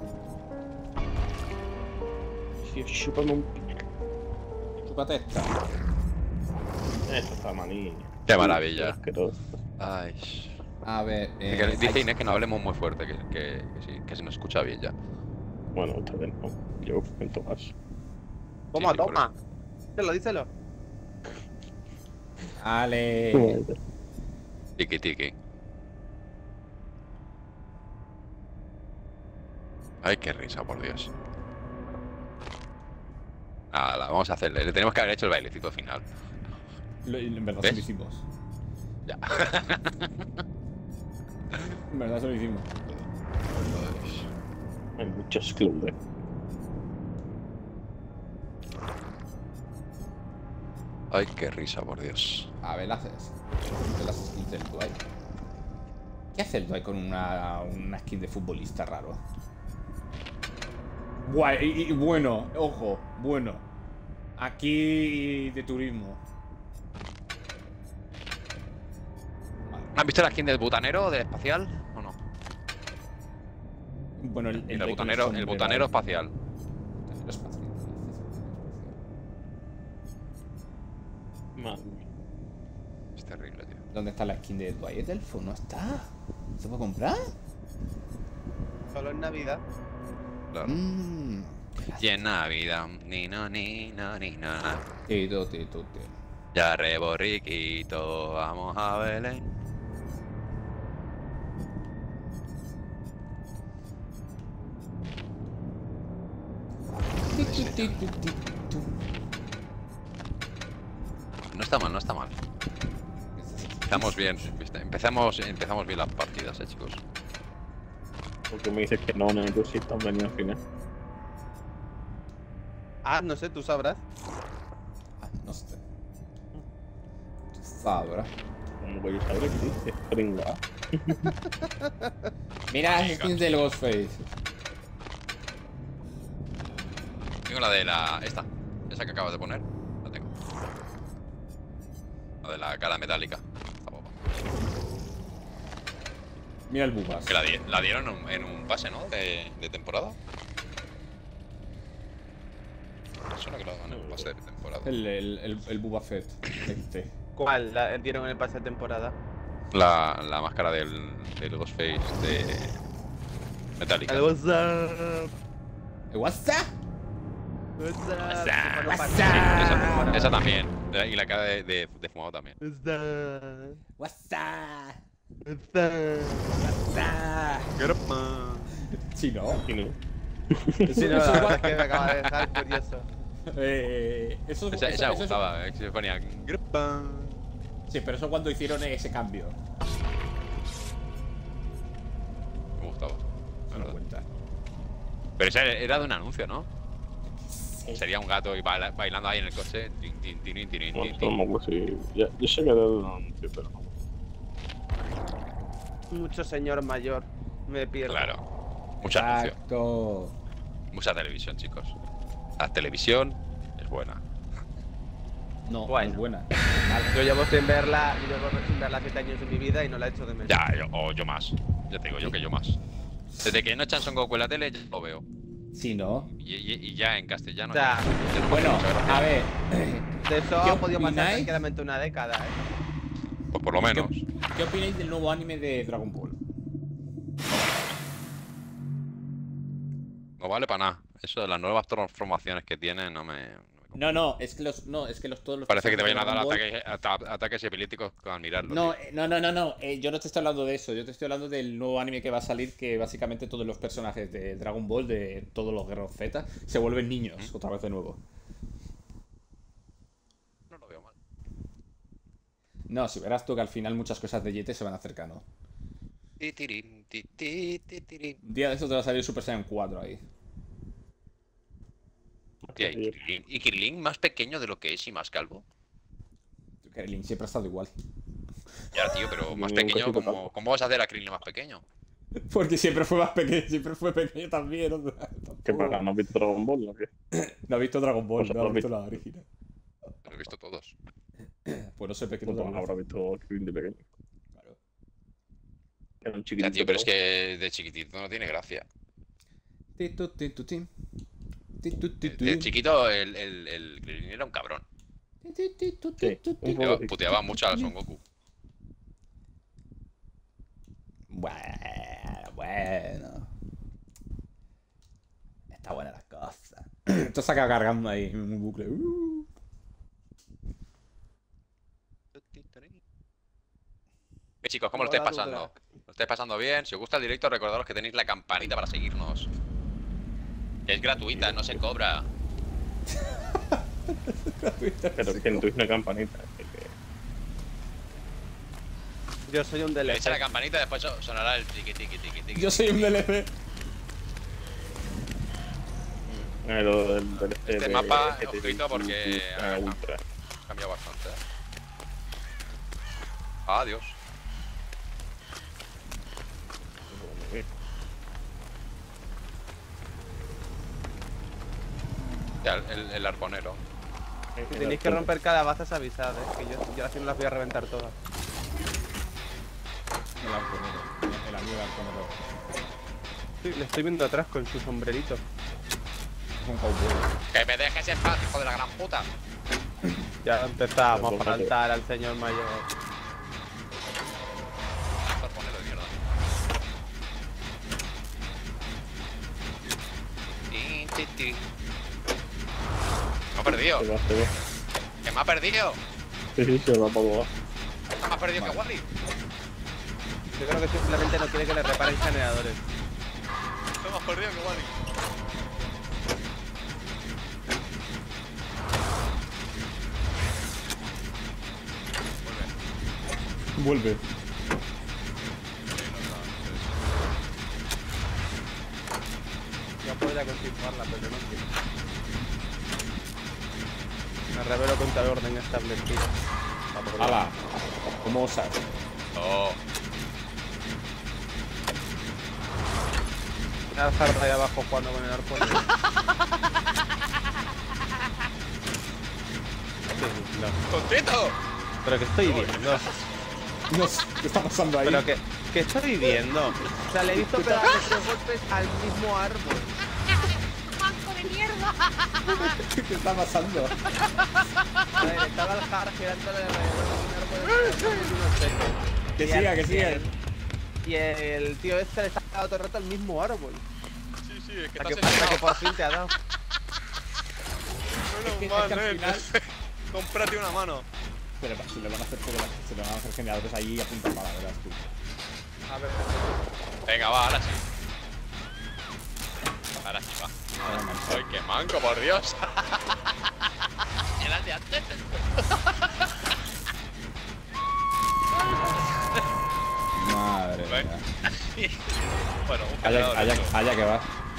D: Sí, chúpame un pico.
A: Chúpate esta.
D: Esto está malillo.
B: Qué maravilla.
D: Asqueroso.
B: Ay.
A: A ver.
B: Que
A: Eh,
B: dice
A: hay-
B: Inés que no hablemos muy fuerte, que, que, que, sí, que se nos escucha bien ya.
D: Bueno, está bien, no. Yo en todo caso.
C: Toma,
B: sí, por
C: toma. Díselo, díselo.
A: Ale.
B: Tiki tiki. Ay, qué risa, por Dios. Nada, vamos a hacerle. Le tenemos que haber hecho el bailecito final.
A: Lo- en verdad
B: ¿Ves?
A: se lo hicimos.
B: Ya.
A: En verdad se lo hicimos.
D: Hay muchos clubes.
B: Ay, qué risa, por Dios.
A: A ver, las, las skins del Dwight. ¿Qué hace el Dwight con una, una skin de futbolista raro? Buah, y, y bueno, ojo, bueno. Aquí de turismo. Vale.
B: ¿Has visto la skin del butanero, del espacial? ¿O no?
A: Bueno, el,
B: El,
A: Dwight con
B: butanero, el
A: sombrero.
B: butanero espacial.
A: Butanero espacial.
D: Madre mía.
B: Es terrible, tío.
A: ¿Dónde está la skin de Dwight Elfo? No está. ¿Se puede comprar?
C: Solo en Navidad.
B: Claro.
A: Mmm.
B: Y en Navidad, ni no, ni no, ni no.
A: Tito, tito, tito.
B: Ya reborriquito, vamos a Belén. No está mal, no está mal. Empezamos bien, ¿viste? Empezamos, empezamos bien las partidas, eh, chicos.
D: Porque me dices que no necesitan venir al final.
C: Ah, no sé, tú sabrás.
A: Ah, no sé. Tú sabrás.
D: ¿Cómo voy a saber qué dice? Pringa.
A: Mira las skins del Ghostface.
B: Tengo la de la... esta, esa que acabas de poner. La tengo. La de la cara metálica. Está guapa.
A: Mira el Bubas.
B: Que la, di- la dieron en un, en un pase, ¿no? De, de temporada. Suena que lo hagan en un pase de temporada.
A: El, el, el, el Boba Fett. Este.
C: ¿Cuál la dieron en el pase de temporada?
B: La, la máscara del, del Ghostface de Metallica.
C: El WhatsApp.
A: ¿El WhatsApp?
C: WhatsApp.
A: WhatsApp.
B: Esa, esa también. Y la cara de, de, de fumado también.
C: WhatsApp.
A: WhatsApp.
C: WhatsApp.
A: WhatsApp. Sí, ¿no?
D: Y no.
A: Eso,
C: Sí, no,
A: eso
C: la
A: igual-
C: verdad es que me acaba de dejar curioso.
A: eh, eso,
B: Esa,
A: eso-
B: esa me
A: eso-
B: gustaba, eh, que se ponía.
A: Sí, pero eso cuando hicieron ese cambio.
B: Me gustaba. la
A: No
B: verdad.
A: cuenta.
B: Pero ese era de un anuncio, ¿no?
A: Sí.
B: Sería un gato y baila- bailando ahí en el coche. Tin, tin, tin, tin, tin,
D: Bueno,
B: tin,
D: no
B: tin.
D: me acuerdo si... Ya, yo sé que era de un anuncio, pero no.
C: mucho señor mayor. Me pierdo.
B: Claro. Mucha anuncio.
A: Exacto.
B: Mucha televisión, chicos. La televisión es buena.
A: No,
C: Bueno.
A: no es buena.
C: Yo llevo sin verla, yo llevo sin verla siete años de mi vida y no la he hecho de menos.
B: Ya, yo, o yo más. Ya te digo yo que yo más. Desde que no echan Son Goku en la tele, ya lo veo.
A: Sí, ¿no?
B: Y, y- y ya en castellano.
C: O sea,
B: ya-
A: Bueno,
B: muchas gracias.
A: a ver.
C: de eso
A: ¿Qué
C: ha podido pasar
A: opináis?
C: tranquilamente una década, ¿eh?
B: Pues por lo menos.
A: ¿Qué opináis del nuevo anime de Dragon Ball?
B: No vale para nada. Eso de las nuevas transformaciones que tiene no me. No, me
A: No, no, es que los. No, es que los todos los.
B: Parece que te vayan a dar
A: personajes de
B: ataques,
A: Dragon
B: ata- ataques epilépticos al mirarlo.
A: Ball- No,
B: tío.
A: eh, no, no, no, no. eh, yo no te estoy hablando de eso. Yo te estoy hablando del nuevo anime que va a salir. Que básicamente todos los personajes de Dragon Ball, de todos los guerreros Z, se vuelven niños otra vez de nuevo.
B: No lo veo mal.
A: No, si verás tú que al final muchas cosas de Yete se van a hacer canon.
B: Ti, tirín, ti, ti, ti, tirín.
A: Un día de estos te va a salir Super Saiyan cuatro ahí.
B: Tía, ¿y Krilin, y Krilin más pequeño de lo que es y más calvo?
A: Krillin siempre ha estado igual.
B: Ya, tío, pero más
D: Un
B: pequeño,
D: cosito
B: ¿cómo,
D: calvo.
B: ¿cómo vas a hacer a Krilin más pequeño?
A: Porque siempre fue más pequeño, siempre fue pequeño también. O sea,
D: ¿Qué
A: tampoco-
D: pasa? ¿No has visto Dragon Ball o qué?
A: No ha visto Dragon Ball,
D: Pues
A: no ha
D: lo
A: visto
D: vi.
A: la original.
B: Lo he visto todos.
A: Pues no sé pequeño
D: Pues
A: Dragon Ball.
D: habrá visto Krillin de pequeño.
A: Claro.
D: Era un chiquitito.
B: Ya, tío, pero es que de chiquitito no tiene gracia.
A: Ti, tu, ti, tu, ti. Ti, tu, ti, tu.
B: De chiquito el, el, el Krilin era un cabrón.
A: Ti, ti, tu,
D: Sí,
A: ti, tu,
D: un
A: ti.
D: poco.
B: Puteaba, puteaba mucho a Son Goku.
A: Bueno, bueno. Está buena las cosas. Esto se acaba cargando ahí en un bucle. Uh.
B: Eh, chicos, ¿cómo lo estáis
C: Hola,
B: pasando?
C: Dudrak.
B: ¿Lo estáis pasando bien? Si os gusta el directo, recordaros que tenéis la campanita para seguirnos. Que es gratuita, no se cobra.
D: Pero es que en Twitch no hay campanita. así que-
C: Yo soy un
B: Le
C: D L
B: echa la
C: C.
B: campanita y después so- sonará el tiqui tiqui tiqui tiqui.
A: Yo soy un D L C.
D: Eh, lo del D L C
B: Este
D: de
B: mapa,
D: G T
B: ojito, porque
D: ah,
B: ha
D: Ultra.
B: ha cambiado bastante. Adiós. Ya, el, el, el arponero.
C: Si tenéis que romper calabazas, avisad, eh. Que yo, yo así no las voy a reventar todas.
A: El arconero. El amigo del arconero.
C: Sí, le estoy viendo atrás con su sombrerito.
A: Es un cowboy.
B: ¡Que me dejes en paz, hijo de la gran puta!
C: Ya empezamos a
D: Pero,
C: faltar al señor mayor.
B: Arponero de mierda. Tin, tin, tin. Me ha perdido.
D: Se va, se va.
B: ¡Que me ha perdido!
D: Sí, sí, se va para abajo.
B: ¡Me ha perdido que Wally!
C: Yo creo que simplemente no quiere que le reparen generadores.
B: ¡Me ha perdido que Wally!
A: Vuelve.
C: Yo podría continuarla, pero no quiero. Me revelo contra el orden establecido.
A: ¡Hala! ¿Cómo osas?
B: ¡Oh!
C: Una zarra ahí abajo jugando con el arponero. Sí, no.
B: ¡Tontito!
C: Pero que estoy viendo.
A: No sé, ¿qué está pasando ahí?
C: Pero que, que estoy viendo. O sea, le he visto pegarle tres golpes al mismo árbol.
E: ¡Manco de mierda!
A: ¿Qué está pasando?
C: A ver, estaba el Har girándole alrededor de un árbol de unos secos.
A: Que
C: Y
A: siga,
C: al-
A: que
C: y
A: siga.
C: el- Y el tío este le está dando todo el rato al mismo árbol.
B: Sí, sí, es que
C: Hasta
B: te
C: que,
B: has
C: hasta que
B: enterado.
C: por fin te ha dado.
A: Es que- es que al final-
B: Cómprate una mano.
A: Pero si le van a hacer todo las- se le van a hacer generadores ahí a punta pala, verás tú.
C: A ver,
B: Venga, va, ahora sí. Ahora sí va. ¡Ay, qué manco, por Dios! Era el de antes.
A: Madre
B: Bueno.
A: mía.
B: Bueno, un
A: Allá,
B: generador
A: allá,
B: hecho.
A: allá que va.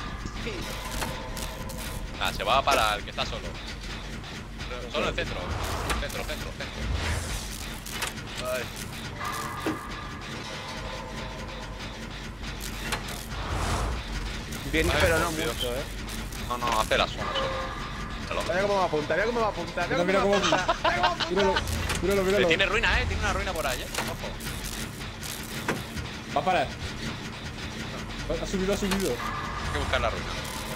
B: Ah, se va para el que está solo. Pero solo el centro. Centro, centro, centro. Ay.
C: Bien,
B: Ay,
C: pero
B: por
C: no
B: Dios.
C: mucho, eh.
B: No, no, hace la zona solo. Se lo-
C: Mira cómo va a apuntar, mira cómo va a apuntar. Mira,
A: Mira,
C: cómo
A: mira
C: va a
A: cómo-
C: apuntar. Mira cómo va a apuntar.
A: Míralo, míralo,
B: Pero
A: míralo.
B: tiene ruina, eh. Tiene una ruina por ahí, eh. Ojo.
A: Va a parar. Ha subido, ha subido.
B: Hay que buscar la ruina.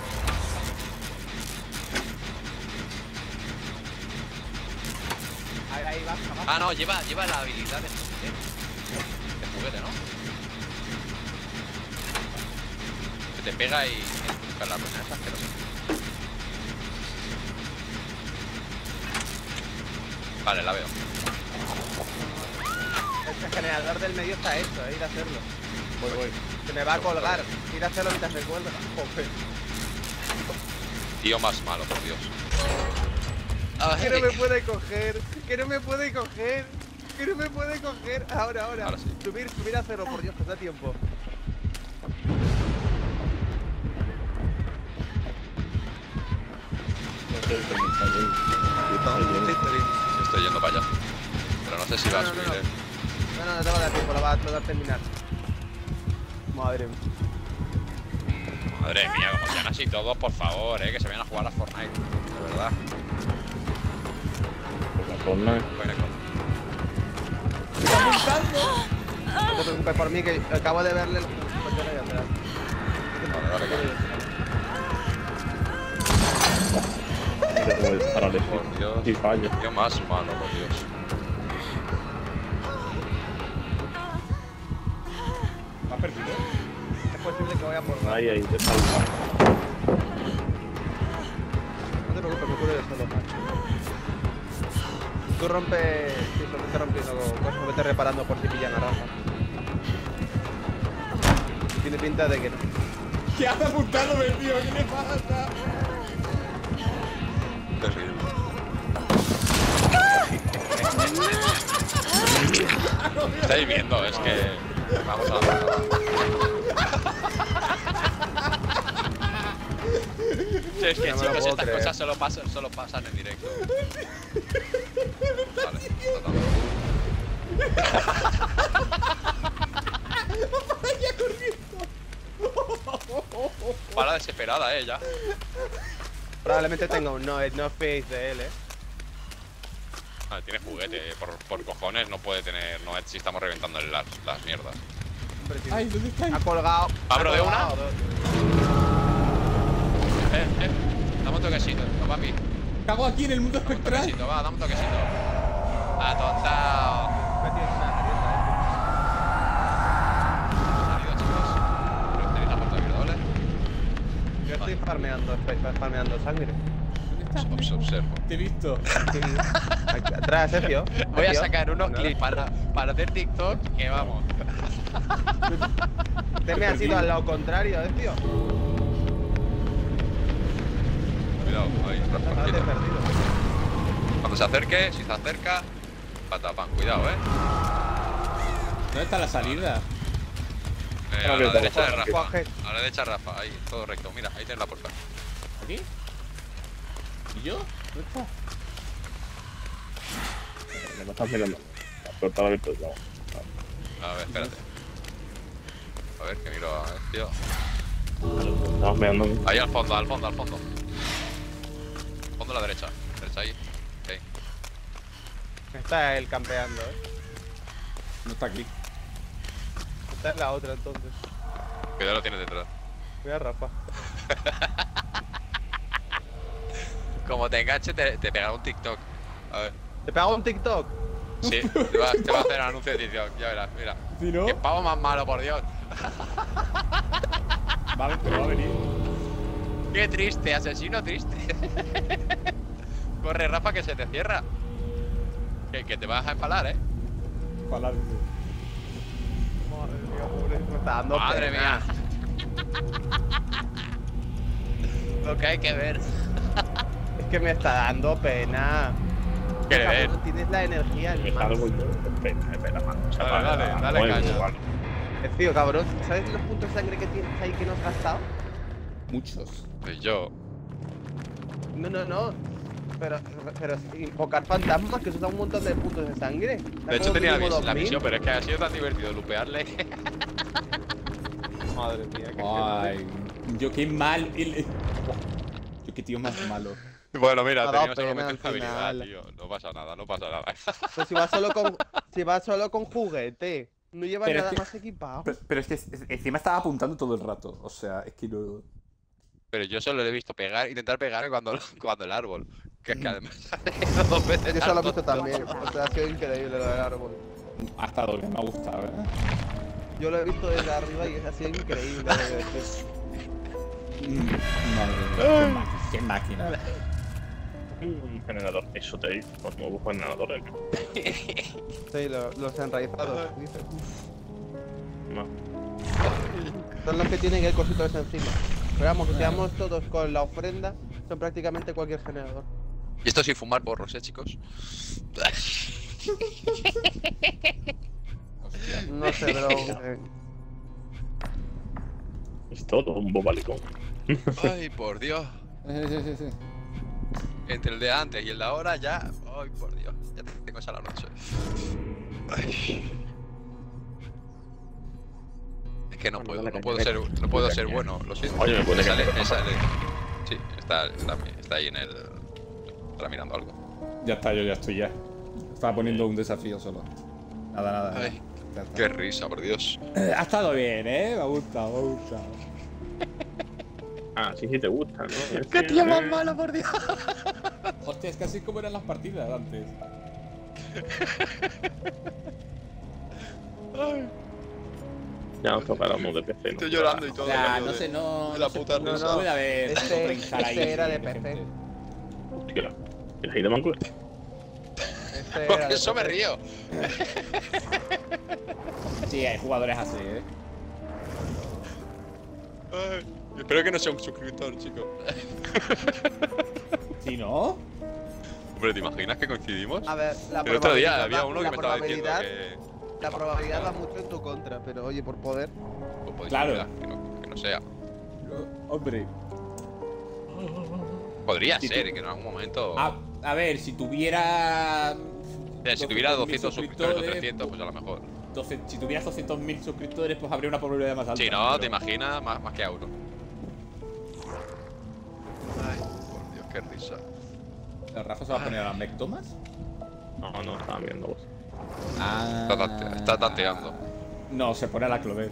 C: Ahí, ahí va, va.
B: Ah, no, lleva, lleva la habilidad de, de, de juguete, ¿no? Que te pega y tienes que buscar la ruina. Es asqueroso. Vale, la veo.
C: El generador del medio está hecho, eh. Ir a hacerlo.
A: Voy, voy.
C: Se me va a colgar. Ir a hacerlo mientras me cuelga. Joder.
B: Tío más malo, por Dios.
C: Que no me puede coger. Que no me puede coger. Que no me puede coger. Ahora, ahora.
B: Ahora sí.
C: Subir, subir a cero, por Dios, que da tiempo.
D: No sé, pero está bien. Está bien.
B: Estoy yendo para allá. Pero no sé si va a
C: No, no,
B: subir,
C: no.
B: eh.
C: No, no, no te va a dar tiempo, lo va a lo va a terminar. Madre mía.
B: Madre mía, como sean así todos, por favor, eh. Que se vayan a jugar a Fortnite. De verdad.
D: Pues la Fortnite.
B: Bueno,
C: No te preocupes por mí, que acabo de verle el cochón ahí atrás.
B: Vale, vale, vale.
D: Mira cómo dispara lejos.
B: Por Dios.
D: Y falla.
B: Tío más malo, por Dios.
A: ¿Me has perdido?
C: Es posible que vaya por
D: Ahí, ahí, te salva.
C: No te preocupes, me curo yo solo. Tú rompe... Sí, solo te rompiendo cosas, vete reparando por si pillan a Rafa. Tiene pinta de que no.
A: ¿Qué hace apuntándome, tío? ¿Qué le pasa?
B: Terrible. Estáis viendo, es que. Vamos a la Sí, es que
C: No me lo
B: chicos,
C: puedo
B: estas
C: creer.
B: cosas solo pasan, solo pasan en directo. Vale, total. Para desesperada, eh, ya.
C: Probablemente tenga un no, no face de él, eh.
B: Vale, tiene juguete, por, por cojones no puede tener Noed si estamos reventándole las, las mierdas.
C: Hombre, sí.
A: Ay, ¿dónde está?
C: Ha colgado.
B: ¿Abro
C: ha
B: de
C: colgado
B: una?
C: dos.
B: Eh, eh, dame un toquecito, no, papi.
A: Cago aquí en el mundo
B: Dame un
A: espectral.
B: toquecito, va, dame un toquecito. Atontao.
C: Metido en una grieta,
B: Salida, chicos. Pero tenéis la puerta abierta, ¿vale?
C: eh. Yo estoy farmeando, estoy farmeando sangre.
A: ¿Dónde estás?
B: Os observo.
A: Te he visto.
C: Sí. Aquí atrás, Sergio.
B: Voy a
C: Sergio.
B: sacar unos
C: No,
B: clips para, para hacer TikTok que vamos.
C: Te me has ido al lado contrario, eh, tío.
B: Cuidado, ahí,
C: Ahora te he
B: tranquilo.
C: perdido.
B: Cuando se acerque, si se acerca, patapán, cuidado, eh.
A: ¿Dónde está la salida?
B: Eh,
D: Ah,
B: a
D: que
B: la
D: está
B: derecha de
C: Juanje.
B: Rafa. A la derecha de Rafa, ahí, todo recto. Mira, ahí tienes la puerta.
A: ¿Aquí? ¿Y yo? ¿Dónde está?
D: No me estás mirando. La puerta la abierta. No.
B: A ver, espérate. A ver, que miro a ver, tío.
D: Estamos mirando.
B: Ahí al fondo, al fondo, al fondo. Fondo a la derecha. Derecha ahí. Ok.
C: Está él campeando, eh.
A: No está aquí.
C: Está en la otra entonces.
B: Cuidado, lo tienes detrás.
C: Mira, Rafa.
B: Como te enganche, te, te pegará un TikTok. A ver.
C: ¿Te pego un TikTok?
B: Sí, te va, te va a hacer anuncio de TikTok. Ya verás, mira.
A: Si no,
B: Qué pavo más malo, por Dios.
A: va a, pero va a venir.
B: Qué triste, asesino triste. Corre, Rafa, que se te cierra. Que, que te vas a empalar, eh.
A: Para adelante.
C: Madre mía, pobre, me está dando
B: Madre
C: pena.
B: mía. Lo que hay que ver.
C: Es que me está dando pena.
B: ¿Qué ver?
C: Cabrón, tienes la energía
D: Me
C: en
D: está
C: más.
D: algo. Espera, espera, mano. O sea,
B: Dale,
D: para-
B: dale, dale
D: nuevo,
B: caña.
D: vale.
C: Es tío, cabrón. ¿Sabes los puntos de sangre que tienes ahí que no has gastado?
A: Muchos.
B: Pues yo.
C: No, no, no. Pero, pero invocar fantasmas, que eso da un montón de puntos de sangre. Da
B: De hecho
C: como
B: tenía la,
C: mínimo
B: mis- la
C: dos mil.
B: misión, pero es que ha sido tan divertido lupearle.
C: Madre mía, qué
A: Ay. Yo qué mal. el- Yo qué tío más malo.
B: Bueno, mira,
C: Me ha dado
B: teníamos algo
C: pena
B: de
C: al
B: estabilidad,
C: final.
B: tío. No pasa nada, no pasa nada.
C: Pues si vas solo con, si vas solo con juguete, no llevas
A: Pero es
C: nada
A: que-
C: más equipado.
A: Pero, pero es que es- es- encima estaba apuntando todo el rato. O sea, es que no.
B: Pero yo solo le he visto pegar, intentar pegar cuando, cuando el árbol. Que es que
A: Mm.
B: además ha ido dos veces
C: Yo eso lo he
B: al
C: visto
B: tonto.
C: también. O sea, ha sido increíble lo del árbol.
A: Ha estado bien, me ha gustado, ¿eh?
C: Yo lo he visto desde arriba y es así increíble. de veces.
A: Mm, Madre mía, qué, ma- qué máquina.
D: Un generador esotérico, pues nuevos generadores.
C: Sí, lo- los enraizados. dice.
D: No.
C: Son los que tienen el cosito ese encima. Pero vamos, que seamos todos con la ofrenda, son prácticamente cualquier generador.
B: Y esto sin fumar porros, eh, chicos.
A: Hostia.
C: No sé, pero. eh,
D: Es todo un bobalicón.
B: Ay, por Dios.
A: Sí, sí, sí, sí.
B: Entre el de antes y el de ahora ya. Ay, por Dios. Ya tengo esa la noche. Ay. Es que no
D: Bueno,
B: puedo,
D: dale,
B: no puedo
D: caña,
B: ser,
D: caña.
B: no puedo ser
D: Caña.
B: bueno, lo siento.
D: Oye, me puede
B: Me sale,
D: caña.
B: me sale. Sí, está, está, está ahí en el. Está mirando algo.
A: Ya está, yo ya estoy ya. Estaba poniendo un desafío solo. Nada, nada.
B: Ay,
A: Ya está.
B: qué risa, por Dios.
A: Eh, Ha estado bien, ¿eh? Me ha gustado, me ha gustado.
D: Ah, sí, sí te gusta, ¿no? Es
B: ¡Qué
D: que,
B: tío más
D: eh,
B: malo, por Dios!
A: Hostia, es casi como eran las partidas antes.
D: Ya nos tocará uno de P C. ¿no?
B: Estoy llorando y todo.
A: O sea,
B: cambio
A: no
B: de-
A: sé, no.
B: de la
A: no sé,
B: puta
A: no,
B: risa.
A: no puede haber.
C: Este-
A: otro Injar ahí
C: este era de
A: gente.
C: P C.
D: Hostia, ¿el Heidemann Quest?
C: Este
B: Por
C: era de
B: eso me
C: P C.
B: río.
A: Sí, hay jugadores así, ¿eh?
B: Ay, espero que no sea un suscriptor, chicos.
A: ¿Sí, no?
B: Hombre, ¿te imaginas que coincidimos?
C: A ver, la
B: El otro día
C: probabilidad
B: había
C: va-
B: uno que
C: la
B: me estaba diciendo
C: probabilidad,
B: que.
C: la probabilidad va mucho en tu contra, pero oye, por poder.
B: Pues podéis
A: Claro.
B: mirar, que no, que no sea.
A: Hombre.
B: Podría
A: Si
B: ser
A: tú-
B: que en algún momento.
A: A, a ver, si tuviera.
B: o sea, si tuviera doscientos suscriptores o trescientos, pues a lo mejor.
A: doce si tuvieras doscientos mil suscriptores, pues habría una probabilidad más alta.
B: Si no,
A: pero-
B: te imaginas más, más que a uno. Ay, por Dios, qué risa.
A: ¿El Rafa se va a poner a las Mectomas?
D: No, no, estaban viendo vos.
A: Ah.
B: Está tante- está tanteando.
A: No, se pone a la Clover.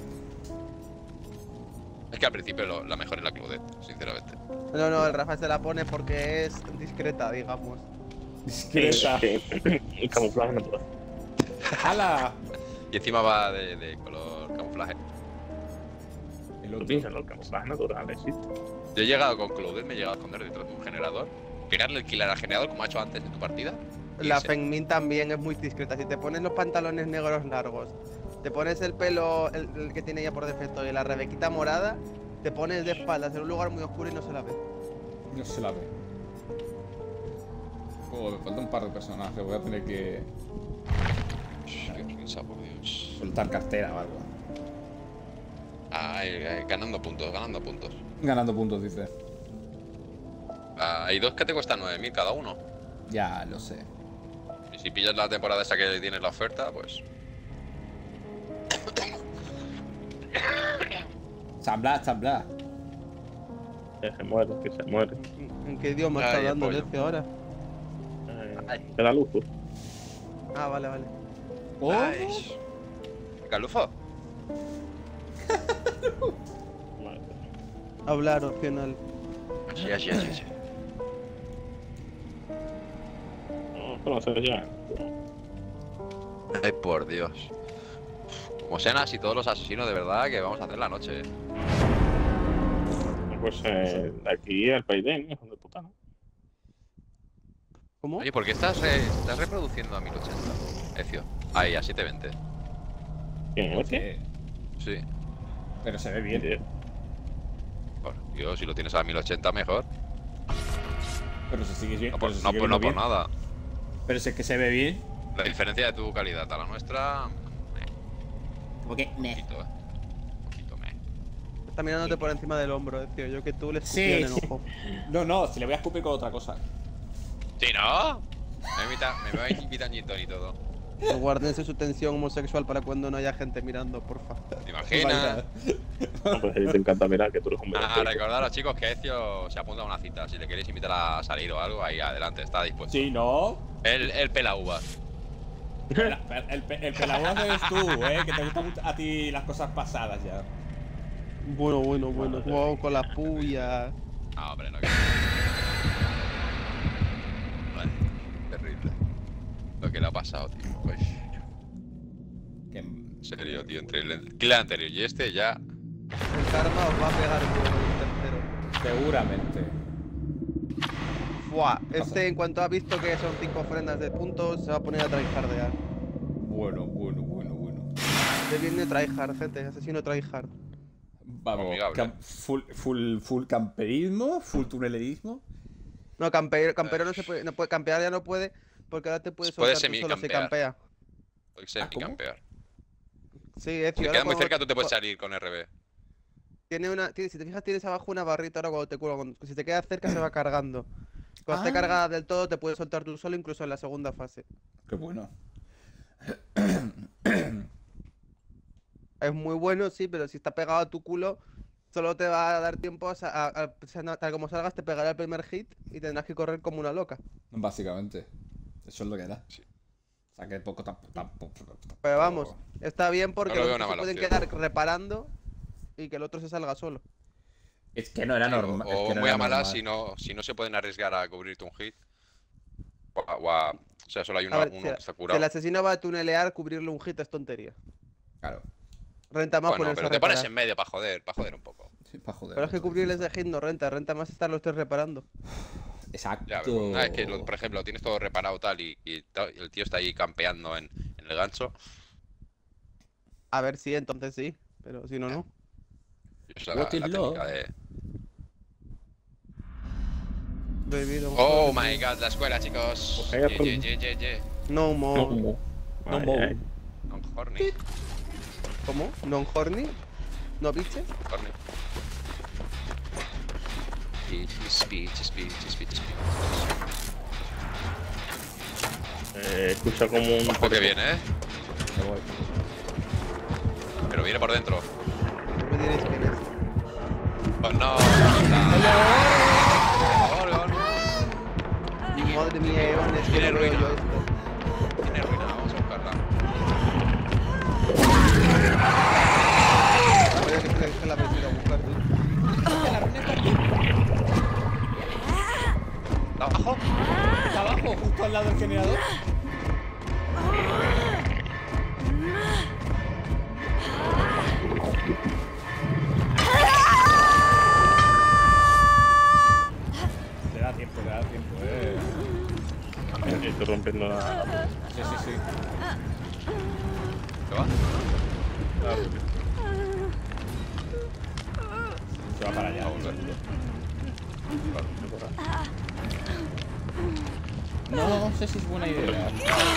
B: Es que al principio lo- la mejor es la Claudette, sinceramente.
C: No, no, el Rafa se la pone porque es discreta, digamos.
A: Discreta.
D: Eh, eh, El camuflaje natural.
A: ¡Hala!
B: Y encima va de, de color camuflaje.
A: El
D: Tú
A: otro.
D: piensas, el camuflaje natural existe.
B: Yo he llegado con Claudette, me he llegado a esconder detrás de un generador. Pegarle el killer al generador como ha hecho antes en tu partida. y
C: La
B: se-
C: Fengmin también es muy discreta. Si te pones los pantalones negros largos, te pones el pelo el, el que tiene ella por defecto y la rebequita morada, te pones de espaldas en un lugar muy oscuro y no se la ve.
A: No se la ve. Oh, me falta un par de personajes. Voy a tener que
B: Qué risa, por Dios.
A: soltar cartera o algo.
B: Ay, ay, ganando puntos, ganando puntos.
A: Ganando puntos, dice.
B: Ah, hay dos que te cuestan nueve mil cada uno.
A: Ya lo sé.
B: Y si pillas la temporada esa que tienes la oferta, pues.
A: Chambla, chambla.
D: Que se muere, que se muere.
C: ¿En- ¿En qué idioma
B: Ay,
C: está
B: el
C: hablando
B: pollo.
C: este ahora?
D: Eh, ¿Te da luz? tú?
C: Ah, vale, vale.
A: Oh,
B: Ay. ¿Calufo?
D: Vale.
C: Hablar opcional.
B: Así, así, así, así.
D: No, conoces ya.
B: Ay, por Dios. Como sean así todos los asesinos, de verdad que vamos a hacer la noche.
D: Pues eh, de aquí al Payday, ¿no? Hijo de puta, ¿no?
C: ¿Cómo?
B: Oye, ¿por qué estás, re- estás reproduciendo a mil ochenta? Ezio. Ahí, a setecientos veinte.
D: ¿Quién es este?
A: eh,
B: Sí.
A: pero se ve bien.
B: Por Dios, si lo tienes a mil ochenta, mejor.
A: Pero se sigue bien.
B: No,
A: pero
B: por,
A: se
B: no,
A: sigue
B: por, no
A: viendo
B: por
A: bien.
B: nada.
A: Pero si es que se ve bien.
B: La diferencia de tu calidad a la nuestra. eh,
A: Como que.
B: un poquito, eh. Un poquito, me.
C: Está mirándote por encima del hombro, eh, tío. Yo que tú le escupí
A: Sí,
C: en el
A: sí.
C: ojo.
A: No, no, si le voy a escupir con otra cosa.
B: ¿Sí, no? Me, invita, me voy a invitar Gin Tonic y todo.
C: Guárdense su tensión homosexual para cuando no haya gente mirando, porfa.
B: ¿Te imaginas?
D: No, pues a ti te encanta mirar que tú eres un
B: Ah,
D: beneficio.
B: recordaros, chicos, que Ezio se apunta a una cita. Si le queréis invitar a salir o algo, ahí adelante, está dispuesto.
A: Sí, ¿no?
B: El, el pela uvas.
A: El, el, el, el pelagüas eres tú, ¿eh? Que te gustan mucho a ti las cosas pasadas ya.
C: Bueno, bueno, bueno. Wow, con las puyas.
B: Ah, hombre, no. Que... Vale, terrible. Lo que le ha pasado, tío. Pues,
A: Que...
B: en serio, tío. Entre el clan anterior y este ya.
C: El karma os va a pegar el tercero.
A: Seguramente.
C: Buah, este en cuanto ha visto que son cinco ofrendas de puntos, se va a poner a tryhardear.
A: Bueno, bueno, bueno, bueno.
C: Se viene tryhard, gente, asesino tryhard.
A: Vamos,
B: Amigable.
A: cam- full, full, full camperismo, full tunelerismo.
C: No, campero, campero no se puede, no puede, campear ya no puede, porque ahora te puedes
B: Puede
C: soltar tú solo si
B: semicampear.
C: campea.
B: Hoy se
A: Ah, ¿cómo?
B: campear.
C: Sí, es
B: Si
C: que
B: te
C: ahora
B: quedas muy
C: cuando-
B: cerca, tú te puedes
C: cu-
B: salir con R B.
C: Tiene una, tiene- si te fijas tienes abajo una barrita ahora cuando te cura, cuando- si te quedas cerca se va cargando. Cuando esté
A: Ah.
C: cargada del todo te puedes soltar tú solo incluso en la segunda fase.
A: Qué bueno.
C: Es muy bueno, sí, pero si está pegado a tu culo, solo te va a dar tiempo a, sa- a- a- o sea, no- tal como salgas te pegará el primer hit y tendrás que correr como una loca.
A: Básicamente. Eso es lo que da.
B: Sí.
A: O sea que poco tampoco. tampoco.
C: Pero vamos, está bien porque
B: No lo
C: los
B: veo una
C: otros se
B: mala
C: pueden
B: opción.
C: quedar reparando y que el otro se salga solo.
A: Es que no era normal.
B: O,
A: es que no
B: muy
A: era
B: a malas
A: normal.
B: si no, si no se pueden arriesgar a cubrirte un hit. O a, o a- o sea, solo hay
C: A
B: uno,
C: ver,
B: uno
C: si,
B: que está
C: si
B: curado.
C: el asesino va a tunelear, cubrirle un hit es tontería.
A: Claro.
C: Renta más
B: Bueno,
C: ponerse
B: pero
C: a
B: te pones
C: reparar.
B: en medio para joder, para joder un poco.
A: Sí, para joder.
C: Pero es que
A: mucho.
C: cubrirles de hit no renta, renta más estar los tres reparando.
A: Exacto.
B: Ya, pero, ah, es que, lo- por ejemplo, tienes todo reparado tal y, y tal, y el tío está ahí campeando en, en el gancho.
C: A ver si entonces sí, pero si no, no.
B: Y esa es la,
A: What is
B: la
A: love?
B: técnica de...
C: Baby, don't
B: Oh
C: hurt me.
B: my god, la escuela, chicos.
D: Venga,
B: Ye,
D: con-
B: ye, ye, ye, ye.
C: No
D: No,
C: more.
D: como.
A: No
D: Ay,
A: more.
D: ay.
B: Non horny.
C: ¿Cómo? ¿Non horny? ¿No biches?
B: Horny. Speech, speech, speech, speech, speech.
D: Eh, escucha como un.
B: Ojo que viene, eh.
A: Me voy.
B: Pero viene por dentro.
C: No me diréis quién es.
B: Oh no. Gorgon.
C: Madre mía, Evan, es que
B: Tiene
C: no veo
B: ruina.
C: yo esto.
B: Tiene ruina, vamos a buscarla.
C: Voy a que te deje la vecina a buscar, tú.
B: ¿Está abajo?
A: ¿Está abajo, justo al lado del generador? Le da tiempo, le da tiempo, eh.
D: Estoy rompiendo la.
A: Sí, sí, sí.
B: ¿Se va?
A: Se va para allá.
B: Va a volver.
A: No sé si es buena idea.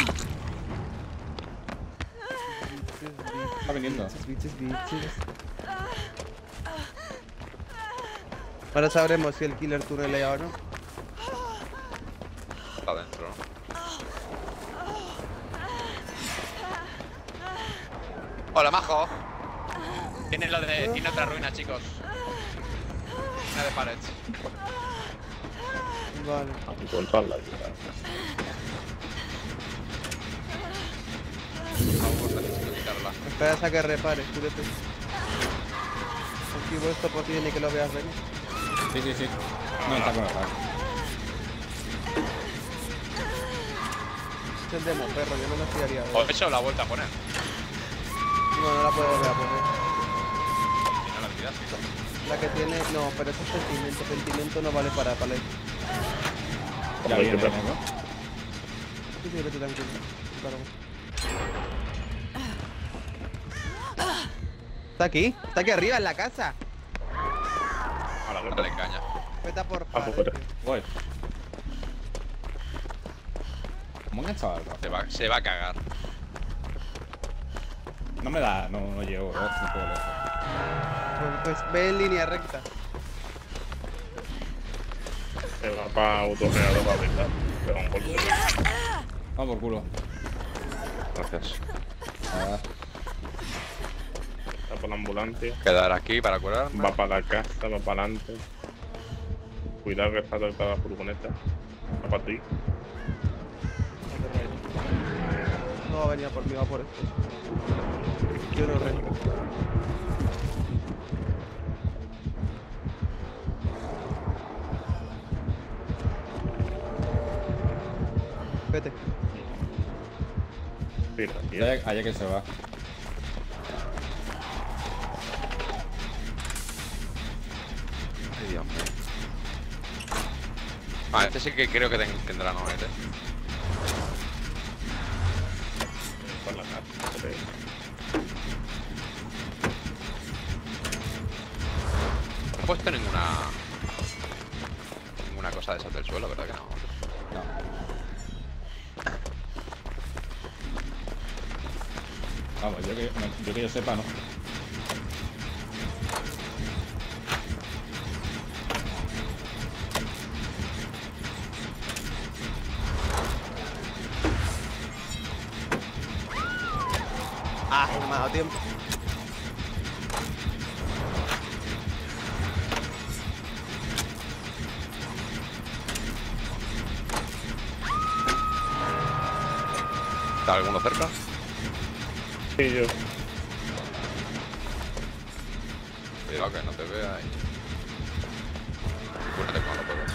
A: Está viniendo.
C: Biches, biches, biches. Ahora sabremos si el killer tunelea o no.
B: Está adentro, ¿no? Hola, majo. Tiene lo de. Tiene otra ruina, chicos. Una de parets.
C: Vale.
D: Encontrarla.
B: Vamos, necesito quitarla.
C: Esperas a que repare, cúrete. Activo esto por ti ni que lo veas venir.
A: Sí, sí, sí. No, está con el rack.
C: Es el demo, perro, yo no me fiaría.
B: O eso la vuelta a poner.
C: No, no la puedo volver a poner.
B: Si no la tiras.
C: La que tiene. No, pero eso es sentimiento. Sentimiento no vale para palette.
A: Ya
D: Hombre,
A: viene,
D: qué
A: ¿no?
C: Sí, sí, vete tranquilo. Claro. Está aquí, está aquí arriba en la casa.
B: A la vuelta le caña.
C: Vete por
D: Ah, fuera.
C: palette.
A: Voy. ¿Cómo he enganchado al brazo?
B: Se va, se va a cagar.
A: No me da, no, no llego, ¿no? Estoy un poco lejos.
C: Pues, pues ve en línea recta.
D: Se va para autogear para brindar. Pero un golpe.
A: Vamos por culo.
B: Gracias.
A: Ah,
D: Está por la ambulancia.
B: Quedar aquí para curarme.
D: Va para la casa, va para adelante. Cuidado que está toda la furgoneta. Va para ti.
C: No va a venir a por mí, va por esto. Yo no rento. Vete.
D: Sí, tranquilo.
A: allá, allá que se va.
B: Ay, Dios mío. Ah, este sí que creo que ten- tendrá novete.
D: Para la casa. creo.
B: No he puesto ninguna. Ninguna cosa de esas del suelo, ¿verdad que no?
A: No. Vamos, yo que, no, yo que yo sepa, no.
C: Ah, no me ha dado tiempo.
B: ¿Está alguno cerca?
D: Sí, yo.
B: Cuidado que no te vea ahí. Cúrate cuando puedas.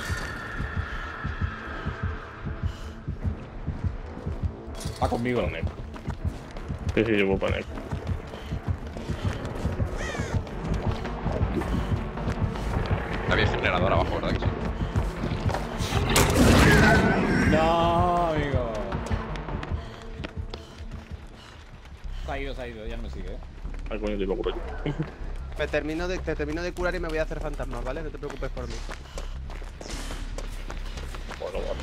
A: Va conmigo.
D: Para Neko. Sí, sí, yo voy para Neko.
B: Había generador abajo, ¿verdad que sí?
A: No, amigo. Se ha ido, se ha ido, ya no me sigue, eh.
D: Ay, coño, te lo curo yo.
C: Me termino de, te termino de curar y me voy a hacer fantasmas, ¿vale? No te preocupes por mí.
D: Bueno, vale.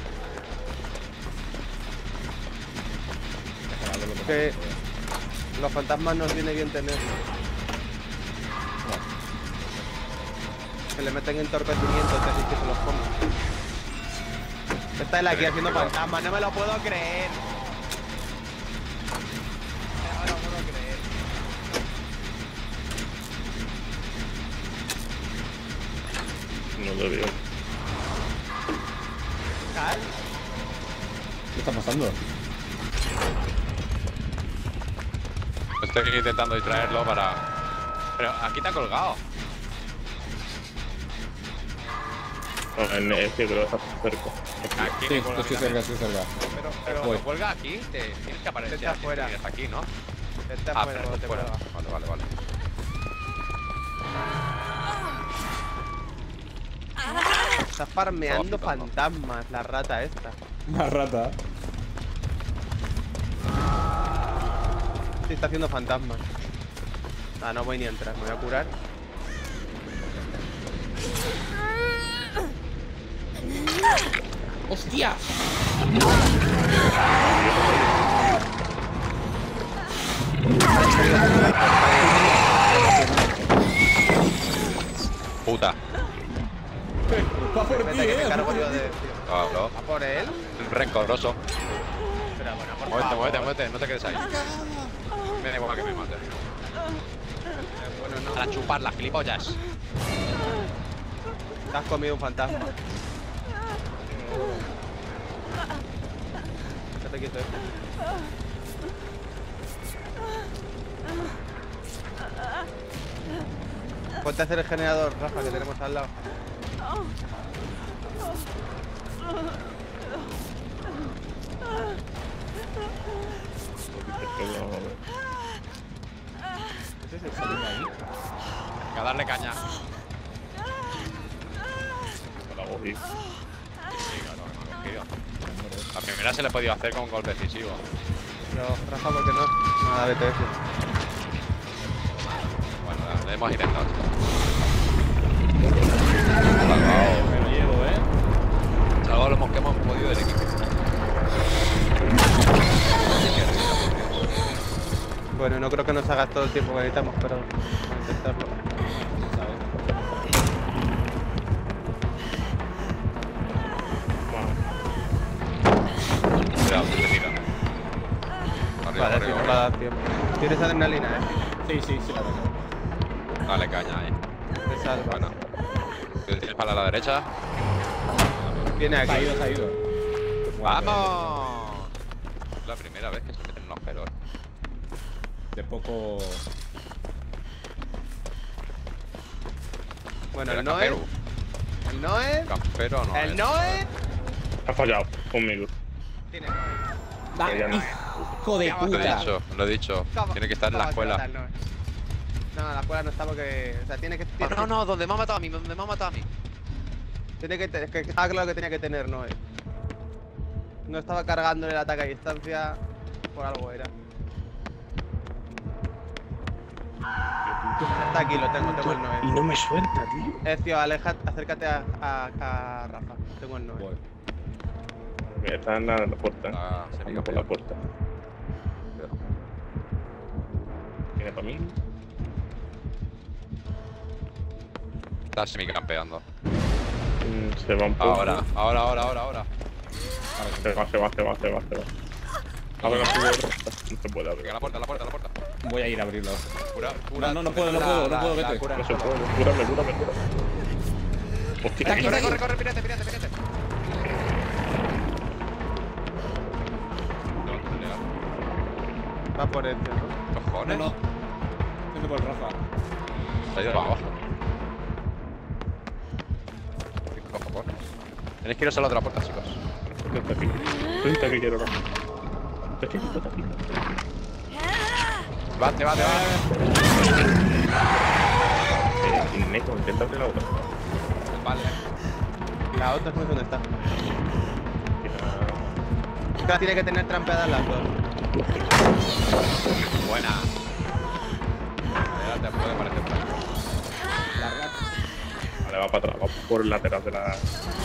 A: Déjalo lo que
C: Que-
A: pasa.
C: Los fantasmas nos viene bien tener. Se le meten entorpecimientos, así que se los comen. Está él aquí haciendo fantasmas, no me lo puedo creer. No me lo puedo creer.
D: No te veo.
C: ¿Cal?
A: ¿Qué está pasando?
B: Estoy intentando distraerlo para... Pero aquí te ha colgado.
D: No, en este creo que está cerca.
B: Aquí
A: Sí,
B: me cuelga
A: estoy
B: a mí
A: cerca,
B: también.
A: estoy cerca.
C: Pero,
B: Pero
C: pero,
B: cuando cuelga aquí, te tienes que aparecer.
C: Vete afuera.
B: Tienes aquí, ¿no?
C: está
B: Ah,
C: fuera
B: pero
C: cuando te
B: fuera.
C: cuelga.
B: Vale, vale, vale.
C: Está farmeando
B: Estaba flipando.
C: fantasmas, la rata esta.
A: Una rata.
C: Sí, está haciendo fantasmas. Ah, no voy ni a entrar, me voy a curar.
A: ¡Hostia!
B: Puta.
A: Va por ti,
C: Vete, que
A: eh.
C: me cargo yo de...
B: Claro.
C: ¿A por él?
B: Rencoroso.
C: Pero bueno, por
B: Muévete,
C: favor.
B: muévete, muévete. No te quedes ahí. Me da igual que me mate.
C: Bueno, no.
B: Para chupar las gilipollas.
C: Te has comido un fantasma. Quédate quieto, eh. Ponte a hacer el generador, Rafa, que tenemos al lado. ¿Ese es el sonido ahí?
B: A darle caña.
D: La cogí.
B: Sí, claro, me ha cogido. La primera se le ha podido hacer con un golpe decisivo.
C: Pero, Rafa, ¿por qué no? Nada, vete, vete.
B: Bueno, la- le hemos intentado.
A: Me lo llevo, eh.
B: Salvado los que hemos podido del equipo.
C: Bueno, no creo que nos hagas todo el tiempo que necesitamos, pero vamos a intentarlo.
D: Vale.
B: Cuidado, que te tira. Arriba
C: Vale,
B: corre,
C: si no
B: corre.
C: va a dar tiempo. Tienes adrenalina, eh.
A: Sí, sí, sí, la tengo.
B: Dale caña ahí.
C: Te salva.
B: Bueno. ¿Tienes para la derecha?
C: Viene
A: Se ha
C: aquí.
A: ido, se ha ido.
B: ¡Vamos! Es la primera vez que se meten en los pelos.
A: De poco.
C: Bueno,
B: Era
C: el Noé.
B: Caperu.
C: El Noé.
B: Campero no
C: El
B: es.
C: Noé.
D: Ha fallado conmigo.
C: Tiene.
A: ¡Ah,
D: Pero ya no.
A: hijo de
C: Ya va a
B: Lo he
A: puta!
B: dicho, lo he dicho.
C: ¿Cómo-
B: Tiene que estar en
C: cómo
B: la
C: vas a matar
B: escuela.
C: al Noé? No, la escuela no está porque. O sea, tiene que.
B: Oh,
C: Tiene,
B: no, no, donde me ha matado a mí, donde me ha matado a mí.
C: tiene que. te- Es que estaba claro que tenía que tener Noé. No estaba cargando el ataque a distancia. Por algo era. Está aquí, lo tengo, tengo el
D: Y
C: Noé.
D: no me suelta, tío.
C: Ezio, aleja, acércate a, a, a Rafa. Tengo el Noé.
A: Voy.
D: Mira, está en la, la puerta.
B: Ah, se
D: Anda por la puerta. ¿Tiene para mí?
B: Está semicampeando.
D: Mm, Se va un poco.
B: Ahora, ahora, ahora, ahora, ahora.
D: Se va, se va, se va, se va, se va. Abre la puerta. No se puede abrir.
B: Venga, la puerta, la puerta, la puerta.
A: Voy a ir a abrirlo.
B: Cura, cura.
A: No, no, no puedo, no puedo, no puedo, vete.
B: cura.
D: No se puede. Cúrame, cúrame, cúrame. Hostia,
A: Está aquí,
B: Corre,
A: está
B: corre,
A: aquí.
B: corre, pirete, pirete, pirete. No, legal.
C: Va por Ezio, ¿no?
A: No,
B: Cojones.
A: no. Vete por el Rafa.
B: Se ha ido para abajo. ¿Qué cojones? Tenéis que iros a la otra puerta, chicos.
D: Vente aquí. Vente aquí, quiero Rafa. Vente aquí, vente aquí.
B: Bate, bate, bate.
D: Eh, Neko, intenta abrir la otra.
B: Vale.
C: La otra no sé dónde está. Esta tiene que tener trampeadas las dos.
B: Buena. Adelante, puede aparecer por ahí.
A: Larga.
D: Vale, va para atrás, va por el lateral de la.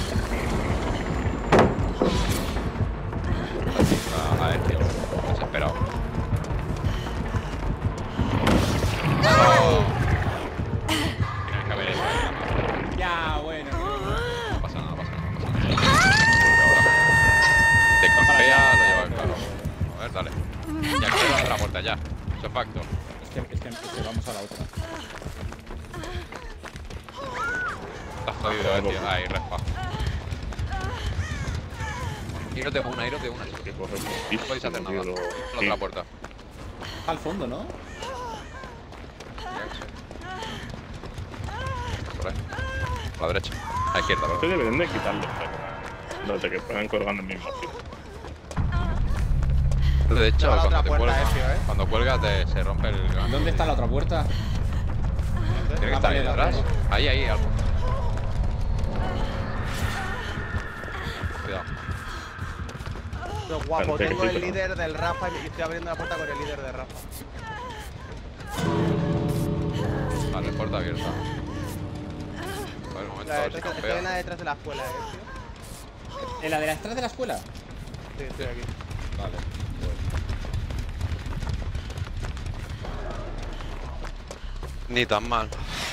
B: Ah, a ver, tío. Desesperado. Tienes que haber hecho ahí.
A: Ya, bueno.
B: No pasa nada, no pasa nada. No pasa nada. Te campea, lo lleva al claro. A ver, dale. Ya que la otra puerta, ya. Eso es facto.
A: Es que, es que, es que vamos a la otra.
B: Estás jodido, eh, tío. Ahí, respa. Iros de una, iros de una, chicos.
D: Que corre
B: No podéis hacer nada.
D: tío.
B: La
D: Sí.
B: otra puerta.
A: Al fondo, ¿no?
B: Por ahí. A la derecha. A la izquierda,
D: Esto
B: perdón.
D: deberían de quitarlo. Los de que puedan colgando en el mismo sitio.
B: De hecho,
C: Lleva la
B: cuando
C: otra
B: te
C: puerta,
B: cuelgas,
C: Ezio, ¿eh?
B: cuando cuelgas te, se rompe el...
A: ¿Dónde está la otra puerta?
B: Tiene que
A: Ah,
B: estar ahí
A: vale, la
B: detrás.
A: tengo.
B: Ahí, ahí, algo. Cuidado.
C: Pero guapo,
D: Parece que
C: tengo
D: sí,
C: el
D: pero-
C: líder del Rafa y estoy abriendo la puerta con el líder de Rafa.
B: Vale, puerta abierta. A ver, un momento, a
C: La
B: ver si
C: detrás- estoy
B: campea.
C: en la detrás de la escuela, eh, tío.
A: ¿En la de las tres de la escuela?
C: Sí, estoy aquí.
A: Vale.
B: Ni tan mal.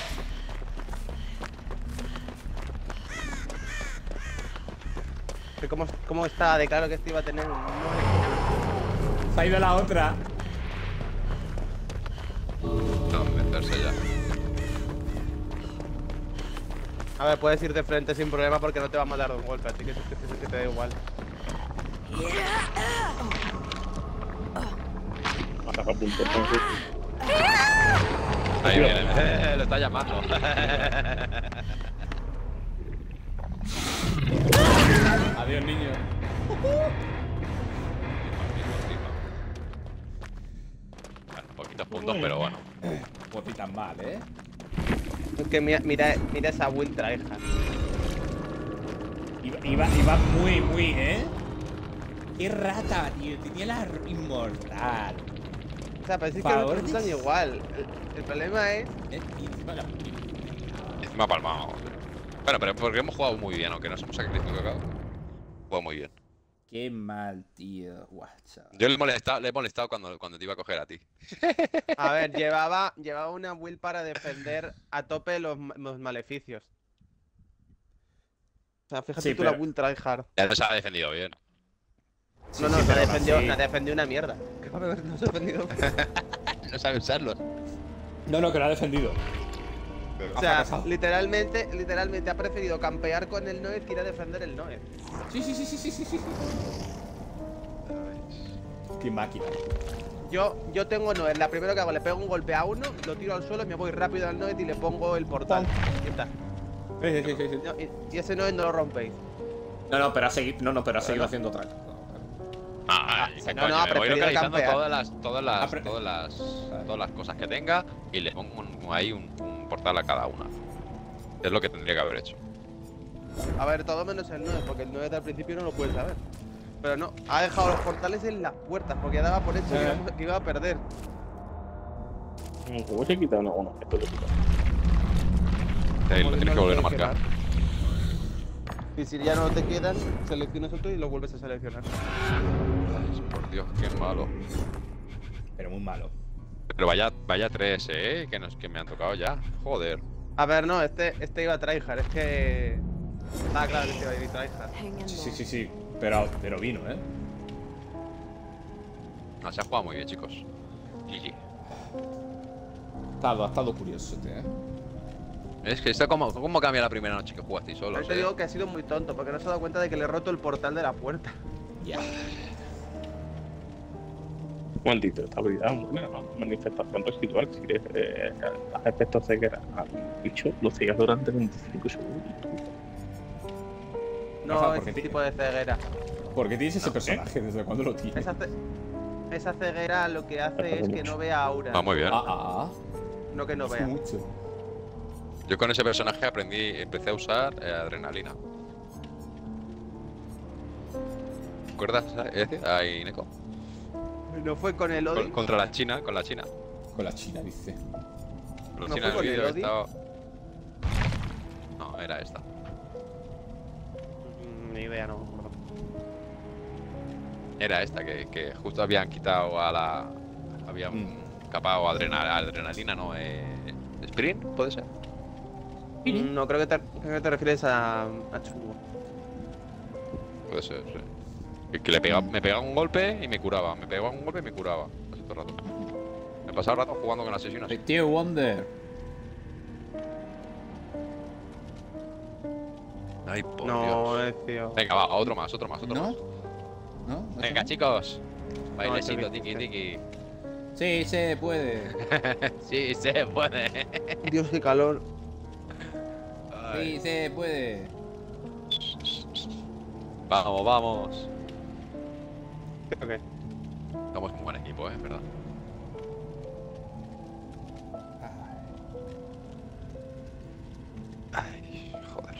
C: Que ¿Cómo, ¿Cómo está de claro que este iba a tener un nueve?
A: Se ha ido la otra.
B: No, meterse ya.
C: A ver, puedes ir de frente sin problema porque no te va a matar de un golpe, así que, que, que- que te da igual.
D: Hasta a punto. Entonces,
B: Ahí viene. Eh, lo está llamando.
A: Adiós, niño.
B: Bueno, poquitos puntos, pero bueno.
A: Pues ni tan mal, ¿eh?
C: Que mira, mira, mira esa Will tryhard.
A: Iba, iba, iba muy, muy, ¿eh? Qué rata, tío. Tenía la inmortal.
C: O sea, pero sí que
A: Favor,
C: los otros están igual. El, el problema es...
A: ¿Eh? Y encima la-
B: Encima palmado. Bueno, pero porque hemos jugado muy bien, aunque nos hemos sacrificado. Jugado muy bien.
A: Qué mal, tío. Guacha.
B: Yo le he molestado, le he molestado cuando, cuando te iba a coger a ti.
C: A ver, llevaba, llevaba una Will para defender a tope los, ma- los maleficios. O sea, fíjate
A: Sí,
C: tú la
A: pero-
C: Will tryhard.
B: Ya no se ha defendido bien.
C: No, no,
A: sí,
C: no
A: pero
C: defendió,
A: aún así-
C: no defendió una mierda. A ver, no se ha ofendido.
B: No sabe usarlos.
A: No, no, que lo ha defendido.
C: O sea, literalmente, literalmente ha preferido campear con el Noed que ir a defender el Noed.
A: Sí, sí, sí, sí, sí, sí, sí. Qué máquina.
C: Yo, yo tengo Noed, la primero que hago, le pego un golpe a uno, lo tiro al suelo, me voy rápido al Noed y le pongo el portal. Y está.
A: Sí, sí, sí, sí.
C: No, y, y ese Noed no lo rompéis.
A: No, no, pero ha seguido, no, no, pero ha seguido haciendo otra.
B: Ah,
C: Ah,
B: qué
C: no,
B: coño,
C: no, ha
B: me voy
C: preferido
B: localizando
C: campear.
B: todas las, todas las,
A: Apre-
B: todas las, todas las cosas que tenga y le pongo un- ahí un, un portal a cada una. Es lo que tendría que haber hecho.
C: A ver, todo menos el Noed, porque el Noed al principio no lo puedes saber. Pero no, ha dejado los portales en las puertas, porque daba por hecho que,
A: Eh.
C: íbamos- que iba a perder.
D: ¿Cómo se quita uno? Uno, esto lo quita.
B: Te-
C: Como
B: lo
C: que
B: tienes
C: no
B: que
C: lo
B: volver a
C: puedes
B: marcar.
C: quemar. Y si ya no te quedan, seleccionas otro y lo vuelves a seleccionar.
B: Ay, por Dios, qué malo.
A: Pero muy malo.
B: Pero vaya, vaya tres, eh, que, nos, que me han tocado ya. Joder.
C: A ver, no, este, este iba a tryhard, es que... Ah, claro que este iba a ir tryhard.
E: Hang in
A: Sí, sí,
E: there.
A: sí, sí. Pero, pero vino, ¿eh?
B: No, se ha jugado muy bien, chicos. G G.
A: Ha estado, ha estado curioso, ¿eh?
B: Es que está como, ¿cómo cambia la primera noche que jugasteis solos?
C: Ahorita
B: eh?
C: digo que ha sido muy tonto, porque no se ha dado cuenta de que le he roto el portal de la puerta.
A: Ya.
D: Un momentito, esta habilidad es buena, ¿no? Manifestación residual. Si quieres eh, hacer efectos ceguera al bicho, lo ciegas durante veinticinco segundos.
C: No,
A: Rafa, ¿por
C: ese
A: qué ti-
C: tipo de ceguera.
A: ¿Por qué tienes ese
B: No,
A: personaje? ¿Desde cuándo lo tienes?
C: Esa, ce- esa ceguera lo que hace es que no vea aura.
B: Va muy bien.
A: Ah, ah,
C: No que no
A: ah.
C: vea.
A: Mucho.
B: Yo con ese personaje aprendí, empecé a usar eh, adrenalina. ¿Te acuerdas ese? Ahí, Neko.
C: No fue con el
B: Con-
C: Odin.
B: contra la China, con la China.
A: Con la China, dice.
B: Con la
C: ¿No
B: China
C: fue con
B: en el
C: el
B: vídeo
C: Odin?
B: estaba... No, era esta.
C: Mm, Ni idea, no.
B: Era esta, que, que justo habían quitado a la... Habían
A: Mm.
B: capado adrenal, adrenalina, ¿no? Eh, ¿Sprint? ¿Puede ser?
C: Mm, No, creo que te, creo que te refieres a, a Chungo.
B: Puede ser, sí. Es que le pegaba, me pegaba un golpe y me curaba. Me pegaba un golpe y me curaba. Así todo el rato. Me pasaba el rato jugando con asesinos.
A: The Tier Wonder.
B: Ay, por
C: No,
B: Dios.
C: es tío.
B: Venga, va, otro más, otro más, otro
A: ¿No?
B: más.
A: ¿No? ¿No
B: Venga,
A: sé?
B: chicos.
C: este
B: Bailecito,
C: bien,
B: tiki
C: este.
B: tiki.
A: Sí, se puede.
B: Sí, se puede.
C: Dios, qué calor.
A: Sí, se puede.
B: Vamos, vamos.
C: Ok.
B: Somos un buen equipo, eh, verdad. Ay, joder.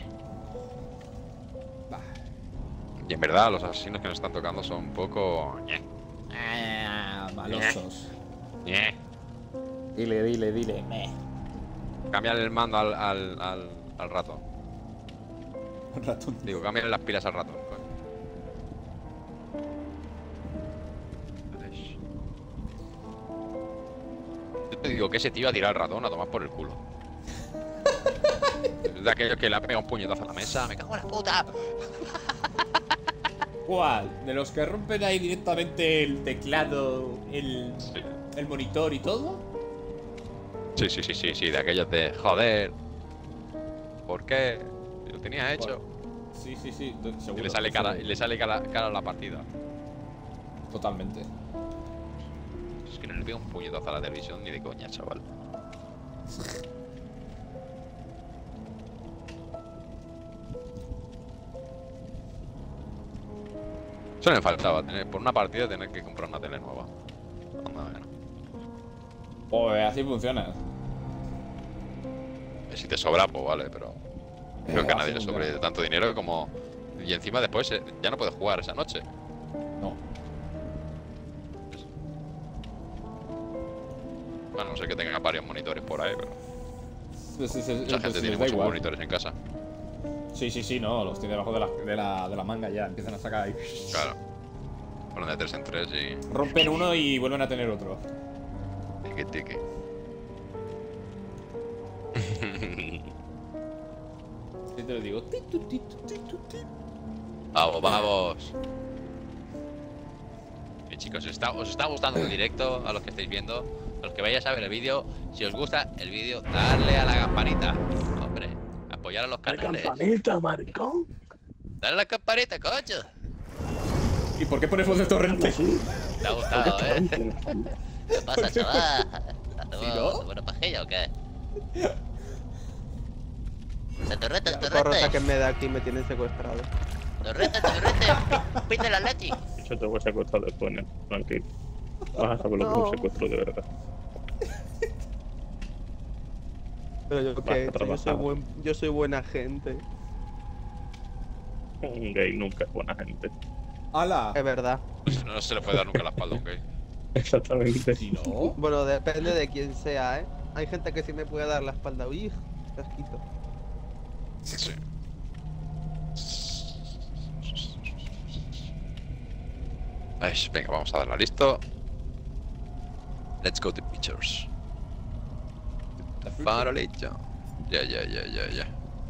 B: Y en verdad, los asesinos que nos están tocando son un poco. ñe,
A: Ah, malosos.
B: ñe.
A: Dile, dile, dile. Meh.
B: Cambiarle el mando al, al, al, al ratón.
A: Un ratón.
B: Digo, cambiarle las pilas al ratón. coño. Ay. Yo te digo que ese tío a tirar el ratón a tomar por el culo. Es de aquellos que le ha pegado un puñetazo a la mesa. Me cago en la puta.
A: ¿Cuál? ¿De los que rompen ahí directamente el teclado, el,
B: Sí.
A: el monitor y todo?
B: Sí, sí, sí, sí, sí, de aquellos de joder. ¿Por qué? Lo tenía hecho.
A: Sí, sí, sí. do-
B: Y
A: Seguro.
B: le sale cara, y
A: seguro.
B: le sale cara, cara a la partida.
A: Totalmente.
B: Es que no le pega un puñetazo a la televisión ni de coña, chaval. Solo me faltaba tener, por una partida tener que comprar una tele nueva. Anda, bueno.
A: Joder, así funciona.
B: Si te sobra, pues vale, pero creo
A: Eh,
B: que a
A: así
B: nadie le sobre
A: funciona.
B: tanto dinero como... Y encima después eh, ya no puedes jugar esa noche.
A: No.
B: Bueno, no sé que tenga varios monitores por ahí, pero
A: Sí, sí, sí,
B: mucha
A: pues
B: gente
A: les
B: tiene
A: da
B: muchos
A: igual.
B: monitores en casa.
A: Sí, sí, sí, no. Los tiene debajo de la, de la, de la manga ya. Empiezan a sacar ahí.
B: Claro. Ponen de tres en tres y...
A: Rompen uno y vuelven a tener otro.
B: Tiki tiki.
A: Sí, te lo digo. Ti, tu, ti, tu, ti, tu, ti.
B: Vamos, vamos. Y chicos, os está, os está gustando el directo, a los que estáis viendo, a los que vayáis a ver el vídeo, si os gusta el vídeo, darle a la campanita. Hombre, apoyar a los
D: ¡La
B: canales.
D: campanita, maricón!
B: Dale a la campanita, coño.
A: ¿Y por qué pones voz de torrente?
B: Te ha gustado, ¿eh? ¿Qué pasa, chaval?
A: ¿Sí, no?
B: ¿Buena pajilla o qué? ¡Te torrete,
C: La rosa
B: torrete!
C: que me da aquí me tienen secuestrado.
B: ¡Torrete, torrete! ¡Pite la leche!
D: Yo te voy a secuestrar después, ¿no? Tranquilo. Vas a saber lo que es
C: No.
D: un secuestro de verdad.
C: Pero yo
D: Vas
C: qué
D: a
C: he hecho, yo soy,
D: trabajar.
C: buen, yo soy buena gente.
D: Un gay nunca es buena gente.
A: ¡Hala!
C: Es verdad.
B: No se le puede dar nunca la espalda a un gay.
D: Exactamente.
A: Si no.
C: Bueno, depende de quién sea, ¿eh? Hay gente que sí me puede dar la espalda. Uy, casquito.
B: Sí. Ay, venga, vamos a darla listo. Let's go to pictures. Farolillo. Ya, ya, ya, ya, ya.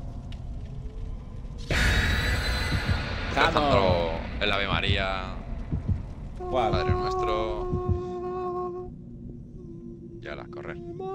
B: Rezando el Ave María,
A: ¿Cuál?
B: Padre Nuestro. Ya la correr.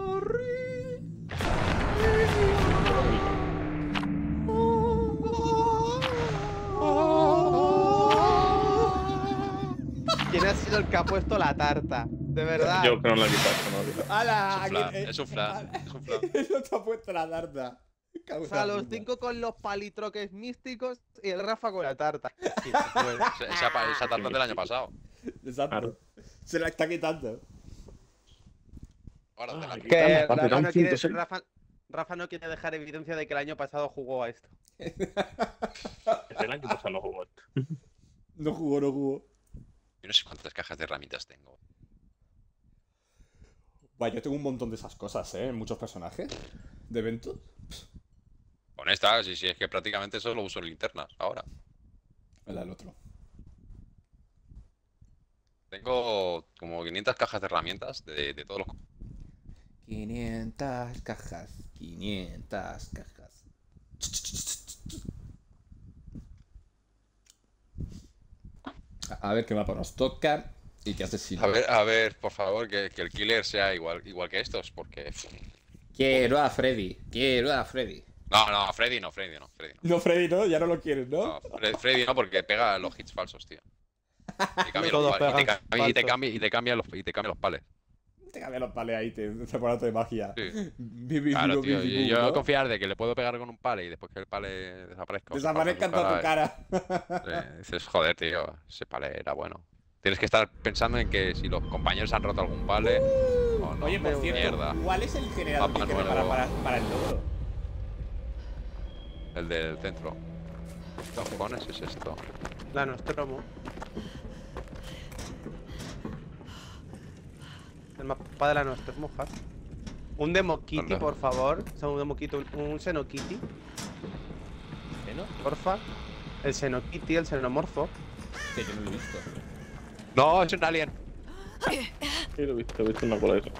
C: ¿Quién ha sido el que ha puesto la tarta? De verdad.
D: Yo que no la he quitado, que no la he quitado.
A: ¡Hala!
B: Es un flan,
A: Aquí- eh,
B: es un flan, es un flan.
A: Eso te ha puesto la tarta.
C: O sea, los cinco con los palitroques místicos y el Rafa con la tarta. Sí, bueno.
B: Esa, esa, pa- esa tarta del año pasado.
A: Exacto.
D: Claro.
A: Se la está quitando.
B: Ahora te la
D: Ay,
B: quito.
C: Que
D: Vamos, papi,
C: Rafa
D: da un
C: no, quiere,
D: cinto, sí.
C: Rafa, Rafa no quiere dejar evidencia de que el año pasado jugó a esto.
D: El año pasado no jugó esto.
A: No jugó, no jugó.
B: Yo no sé cuántas cajas de herramientas tengo.
A: Vaya, yo tengo un montón de esas cosas, ¿eh? En muchos personajes. De eventos.
B: Con esta, sí, sí, es que prácticamente solo uso linternas ahora.
A: El del otro.
B: Tengo como quinientas cajas de herramientas de, de todos los...
A: quinientas cajas. quinientas cajas. A ver qué mapa nos toca y qué asesino.
B: A ver, a ver, por favor, que, que el killer sea igual, igual que estos, porque...
A: Quiero a Freddy. Quiero a Freddy.
B: No, no, Freddy no, Freddy no, Freddy no.
A: No, Freddy, ¿no? Ya no lo quieres, ¿no?
B: No, Fre- Freddy no, porque pega los hits falsos, tío. Y cambia
C: No
B: los
C: todos
B: pales, y te
C: pegan
B: cambia- y te
C: falsos.
B: cambia y te cambia los y te cambia los pales.
A: Te cambian los pales ahí, te te ponen de magia.
B: Sí.
A: Bi, bi,
B: Claro,
A: bi,
B: tío.
A: bi,
B: Y
A: bi,
B: yo
A: ¿no?
B: confiar de que le puedo pegar con un pale y después que el pale desaparezca. o se
A: Desaparezca en
B: parta
A: toda
B: su
A: tu cara.
B: Eh, dices, joder, tío, ese pale era bueno. Tienes que estar pensando en que si los compañeros han roto algún pale o no.
A: Oye, por cierto,
B: mierda.
A: ¿cuál es el generador
B: Papá
A: que hay que
B: Nuevo.
A: preparar para, para el logro?
B: El del centro. ¿Qué cojones es esto?
C: La Nostromo. El mapa de la Nostromo, Has. Un Demo Kitty,
B: ¿Dónde?
C: por favor. O sea, un Demo Kitty, un, un Xeno Kitty,
A: ¿Eh, no?
C: porfa. El Xeno Kitty, el Xenomorfo.
A: Que yo no lo he visto.
B: No, es un alien.
D: Sí, lo he visto, he visto una cola de eso.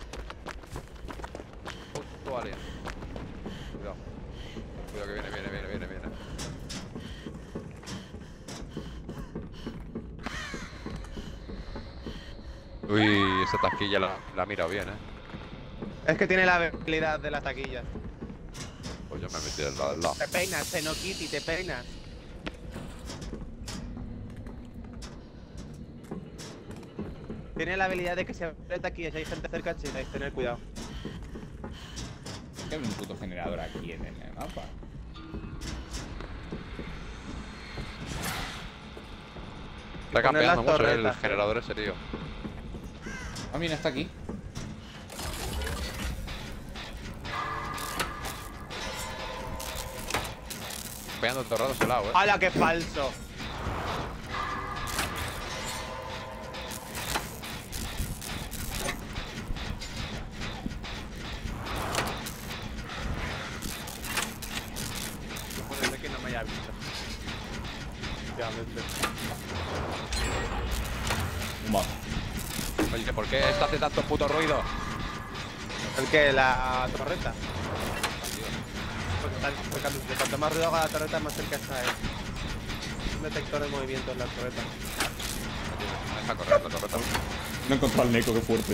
B: Puto alien. Cuidado. Cuidado que viene, viene, viene, viene, viene. Uy, esa taquilla la, la ha mirado bien, eh.
C: Es que tiene la habilidad de la taquilla.
B: Pues yo me he metido del lado del lado.
C: Te peinas, Xeno Kitty, te peinas. Tiene la habilidad de que se abre taquilla si hay gente cerca, chicas, tener cuidado.
A: Es que hay un puto generador aquí en el mapa.
B: Está
C: Poner
B: campeando
C: las
B: mucho el
C: torretas,
B: generador ese, tío.
A: Ah, mira, está aquí.
B: Pegando todo el rato ese lado, eh.
C: ¡Hala, qué falso! No puede ser que no me haya visto. Efectivamente.
A: Vale.
B: Oye, ¿por qué esto hace tanto puto ruido?
C: ¿El que? ¿La torreta? Pues está acercándose. Cuanto más ruido haga la torreta, más cerca está él. Un detector de movimiento en la torreta.
B: No deja correr la torreta.
A: No he encontrado al Neko, qué fuerte.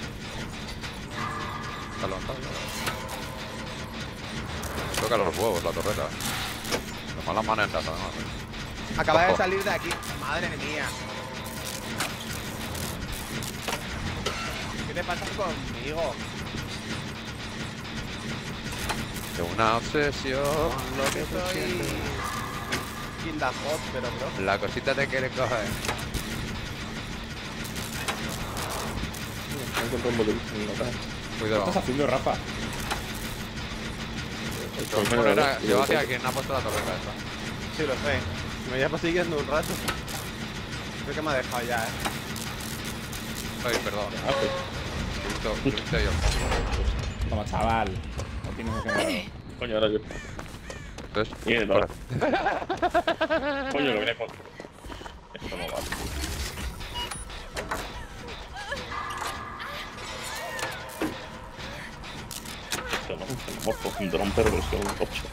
B: Está levantado. Toca los huevos la torreta. De malas maneras, además.
C: Acaba de
B: Ojo.
C: salir de aquí. Madre mía. ¿Qué te pasa conmigo?
B: Que una obsesión.
C: Lo que soy. Kinda hot, pero bro.
B: La cosita te quiere coger.
D: No encuentro un botelito en la cara.
A: ¿Qué
B: Cuidado.
A: estás haciendo, Rafa?
D: Pues
B: Bueno,
D: mira,
B: era
D: lo-
B: yo
D: lo-
B: hacia quien ha puesto la torreta esa.
C: Sí, lo sé. Me lleva siguiendo un rato. Creo que me ha dejado ya, eh.
B: Ay, perdón.
D: Ah, pues,
B: Lo he visto, lo he visto yo.
A: Toma, chaval. No tienes que generador.
D: coño, ahora yo.
B: Entonces,
D: Bien,
B: fuera.
D: vale. Coño, lo viene con. Esto no vale. Esto no, tenemos por un dron, pero versión ocho.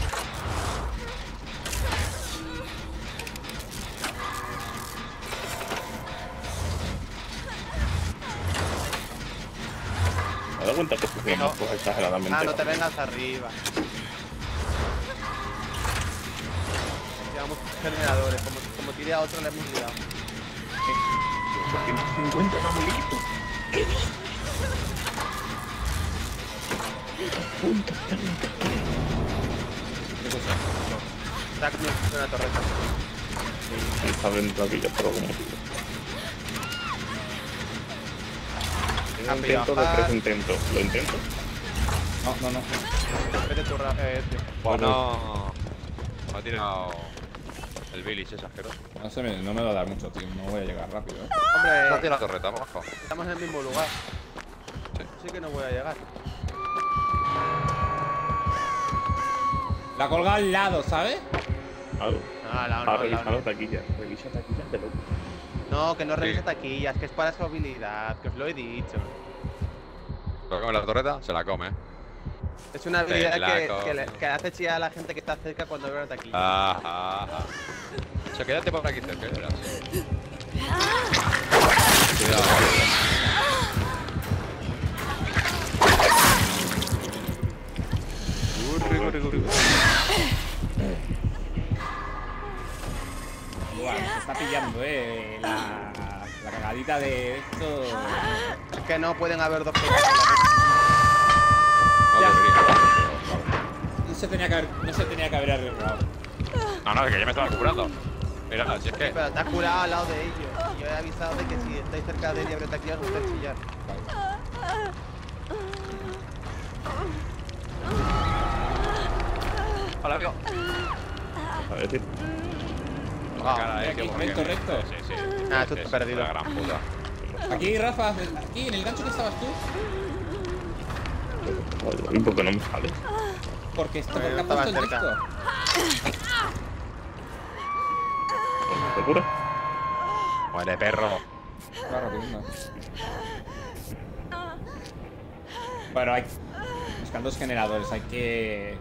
D: ¿Me he dado cuenta que funcionamos
C: No.
D: pues, exageradamente?
C: Ah, no te vengas arriba. Llevamos generadores. Como, como tire a otro le hemos liado.
D: ciento cincuenta, no muy líquido. Punta,
A: ¿Qué es eso?
C: Está como una torreta.
D: está dentro aquí ya por algún motivo.
C: Ha
D: Un
C: pillado
D: intento de
C: a-
D: tres intentos. ¿Lo intento?
A: No, no, no.
C: Vete tu ra- eh, tío.
B: Bueno. Me ha tirado. El Billy ese asqueroso.
A: No, sé, me- no me va a dar mucho, tío. No voy a llegar rápido, ¿eh?
B: No ha
C: Hombre,
B: tirado la torreta, bajo.
C: estamos en el mismo lugar.
B: Sí.
C: Sí que no voy a llegar.
A: La colga al lado, ¿sabes?
D: Claro.
C: No, la,
D: Ha
C: no, la,
D: revisado
C: no.
D: taquillas. Revisa taquillas de loco.
C: No, que no revise
B: Sí.
C: taquillas, que es para su habilidad, que os lo he dicho.
B: Lo come la torreta, se la come.
C: Es una habilidad
B: la
C: que,
B: co-
C: que, le- que hace chillar a la gente que está cerca cuando ve una taquilla.
B: Ajá, ajá. O sea, quédate por aquí cerca, verás. Cuidado, Gurri, gurri, gurri.
A: Buah, se está pillando, eh. La, la cagadita de esto.
C: Es que no pueden haber dos pegadas.
B: No
A: Ya.
B: debería.
A: No se tenía que haber, no se tenía que haber arriesgado.
B: No, no, es que yo me estaba curando. Mira, si es que.
C: Pero te has curado al lado de ellos. Y yo he avisado de que si estáis cerca de él y abre taquillas, os gusta chillar.
B: Hola, amigo.
D: A decir.
B: La cara, eh,
A: aquí,
B: qué bueno
A: recto,
B: que-
A: recto.
B: Sí, sí.
C: Ah, tú
B: Sí,
C: estás
B: sí,
C: perdido.
B: La gran puta.
A: Aquí, Rafa, aquí, en el gancho que estabas tú.
D: Joder, ¿y por qué no me sale?
A: Porque esto
C: Porque
A: porque
C: no
A: ha
C: estaba
A: puesto el
C: cerca.
A: disco.
D: ¿Te cura?
B: Muere, perro.
A: Va rápido, no. Bueno, hay. Buscando dos generadores, hay que.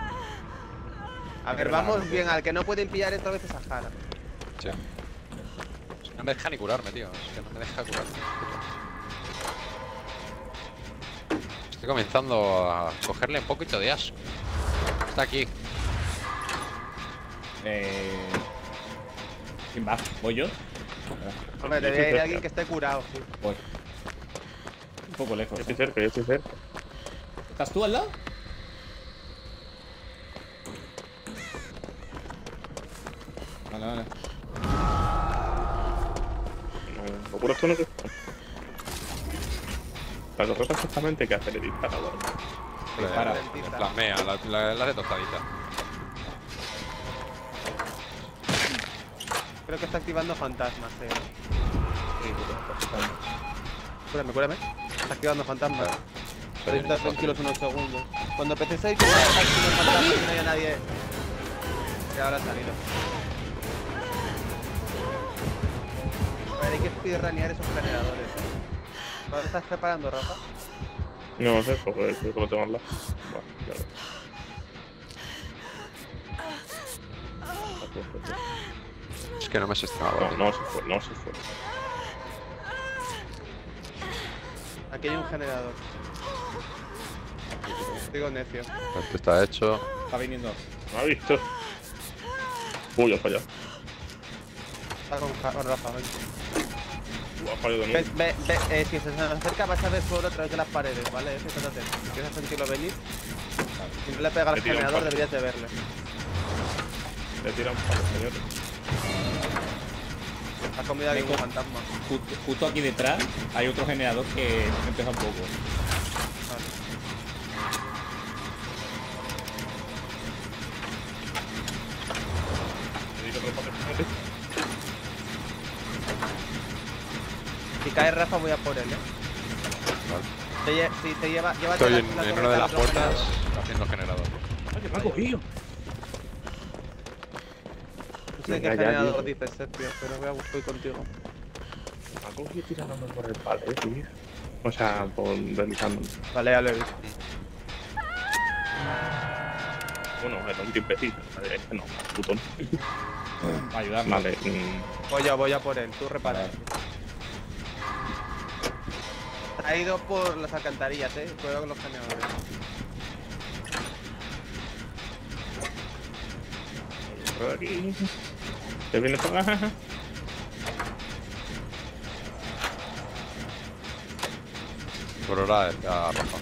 C: A ver, vamos bien. Al que no pueden pillar esta vez es a Jara.
B: Sí. No me deja ni curarme, tío. Es que no me deja curarme. Estoy comenzando a cogerle un poquito de asco. Está aquí.
A: Eh. ¿Quién va? ¿Voy yo?
C: Hombre,
D: Yo estoy
C: debe haber
D: cerca.
C: alguien que esté curado, sí.
A: Voy. Un poco lejos.
D: Yo estoy
A: ¿eh?
D: cerca, yo estoy cerca.
A: ¿Estás tú al lado? Vale, vale.
D: No, ¿lo curas tú o no? La torreta exactamente que hace le dispara, ¿vale?
A: Dispara.
B: Le Flamea, la, la, la de tostadita.
C: Creo que está activando fantasmas, eh. Cúrame, cúrame. Está activando fantasmas. Podéis estar tranquilos unos segundos. Cuando empecéis ahí, que está activando fantasmas y no haya nadie. Que ahora ha salido. A ver, hay que speedrunear esos generadores, eh. ¿Ahora estás preparando, Rafa?
D: No sé, pues creo que lo tengo al lado. Bueno, ya ves.
B: Es que no me he estrenado.
D: No, no se fue, no se fue.
C: Aquí hay un generador. Digo necio.
B: Esto está hecho.
A: Está viniendo.
D: ¿No ha visto? Uy, ha fallado.
C: Está con, Ja- con Rafa, ven.
D: Uh, ha fallado de
C: Ve,
D: nuevo.
C: ve, ve, eh, si se nos acerca vas a ver fuego a través de las paredes, ¿vale? Ese, fíjate. Si quieres sentirlo venir, si no le pega al
D: Me tira un
C: generador
D: palo.
C: deberías de verle.
D: Le tira un palo, señor.
C: Ha comido aquí
A: Me
C: un
A: co-
C: fantasma.
A: Justo, justo aquí detrás hay otro generador que empieza un poco.
C: Vale.
D: Le tiro otro palo, fíjate.
C: Si cae Rafa voy a por él, eh.
B: Vale.
C: Te lle si te lleva, llévate
B: Estoy
C: la-
B: en,
C: la
B: en
C: torreta
B: una de
C: al
B: las
C: otro
B: puertas
C: generador.
B: haciendo generador.
D: ¡Ay, que me ha cogido!
C: No sé qué
D: Venga, ya,
C: generador
D: tío.
C: dices, Sergio, pero voy, a, voy contigo.
D: Me ha cogido tirándome por el pared, tío. O sea, por deslizándome.
C: Vale, ya lo he visto.
D: Bueno, era un tiempecito. Vale, este no, putón.
A: Ayudarnos.
D: Vale, mm,
C: Voy a, voy a por él, tú repara.
A: Vale.
C: Ha ido por las alcantarillas, eh. Cuidado con los generadores.
D: por aquí. ¿Te viene por acá?
B: Por hora a Rafa.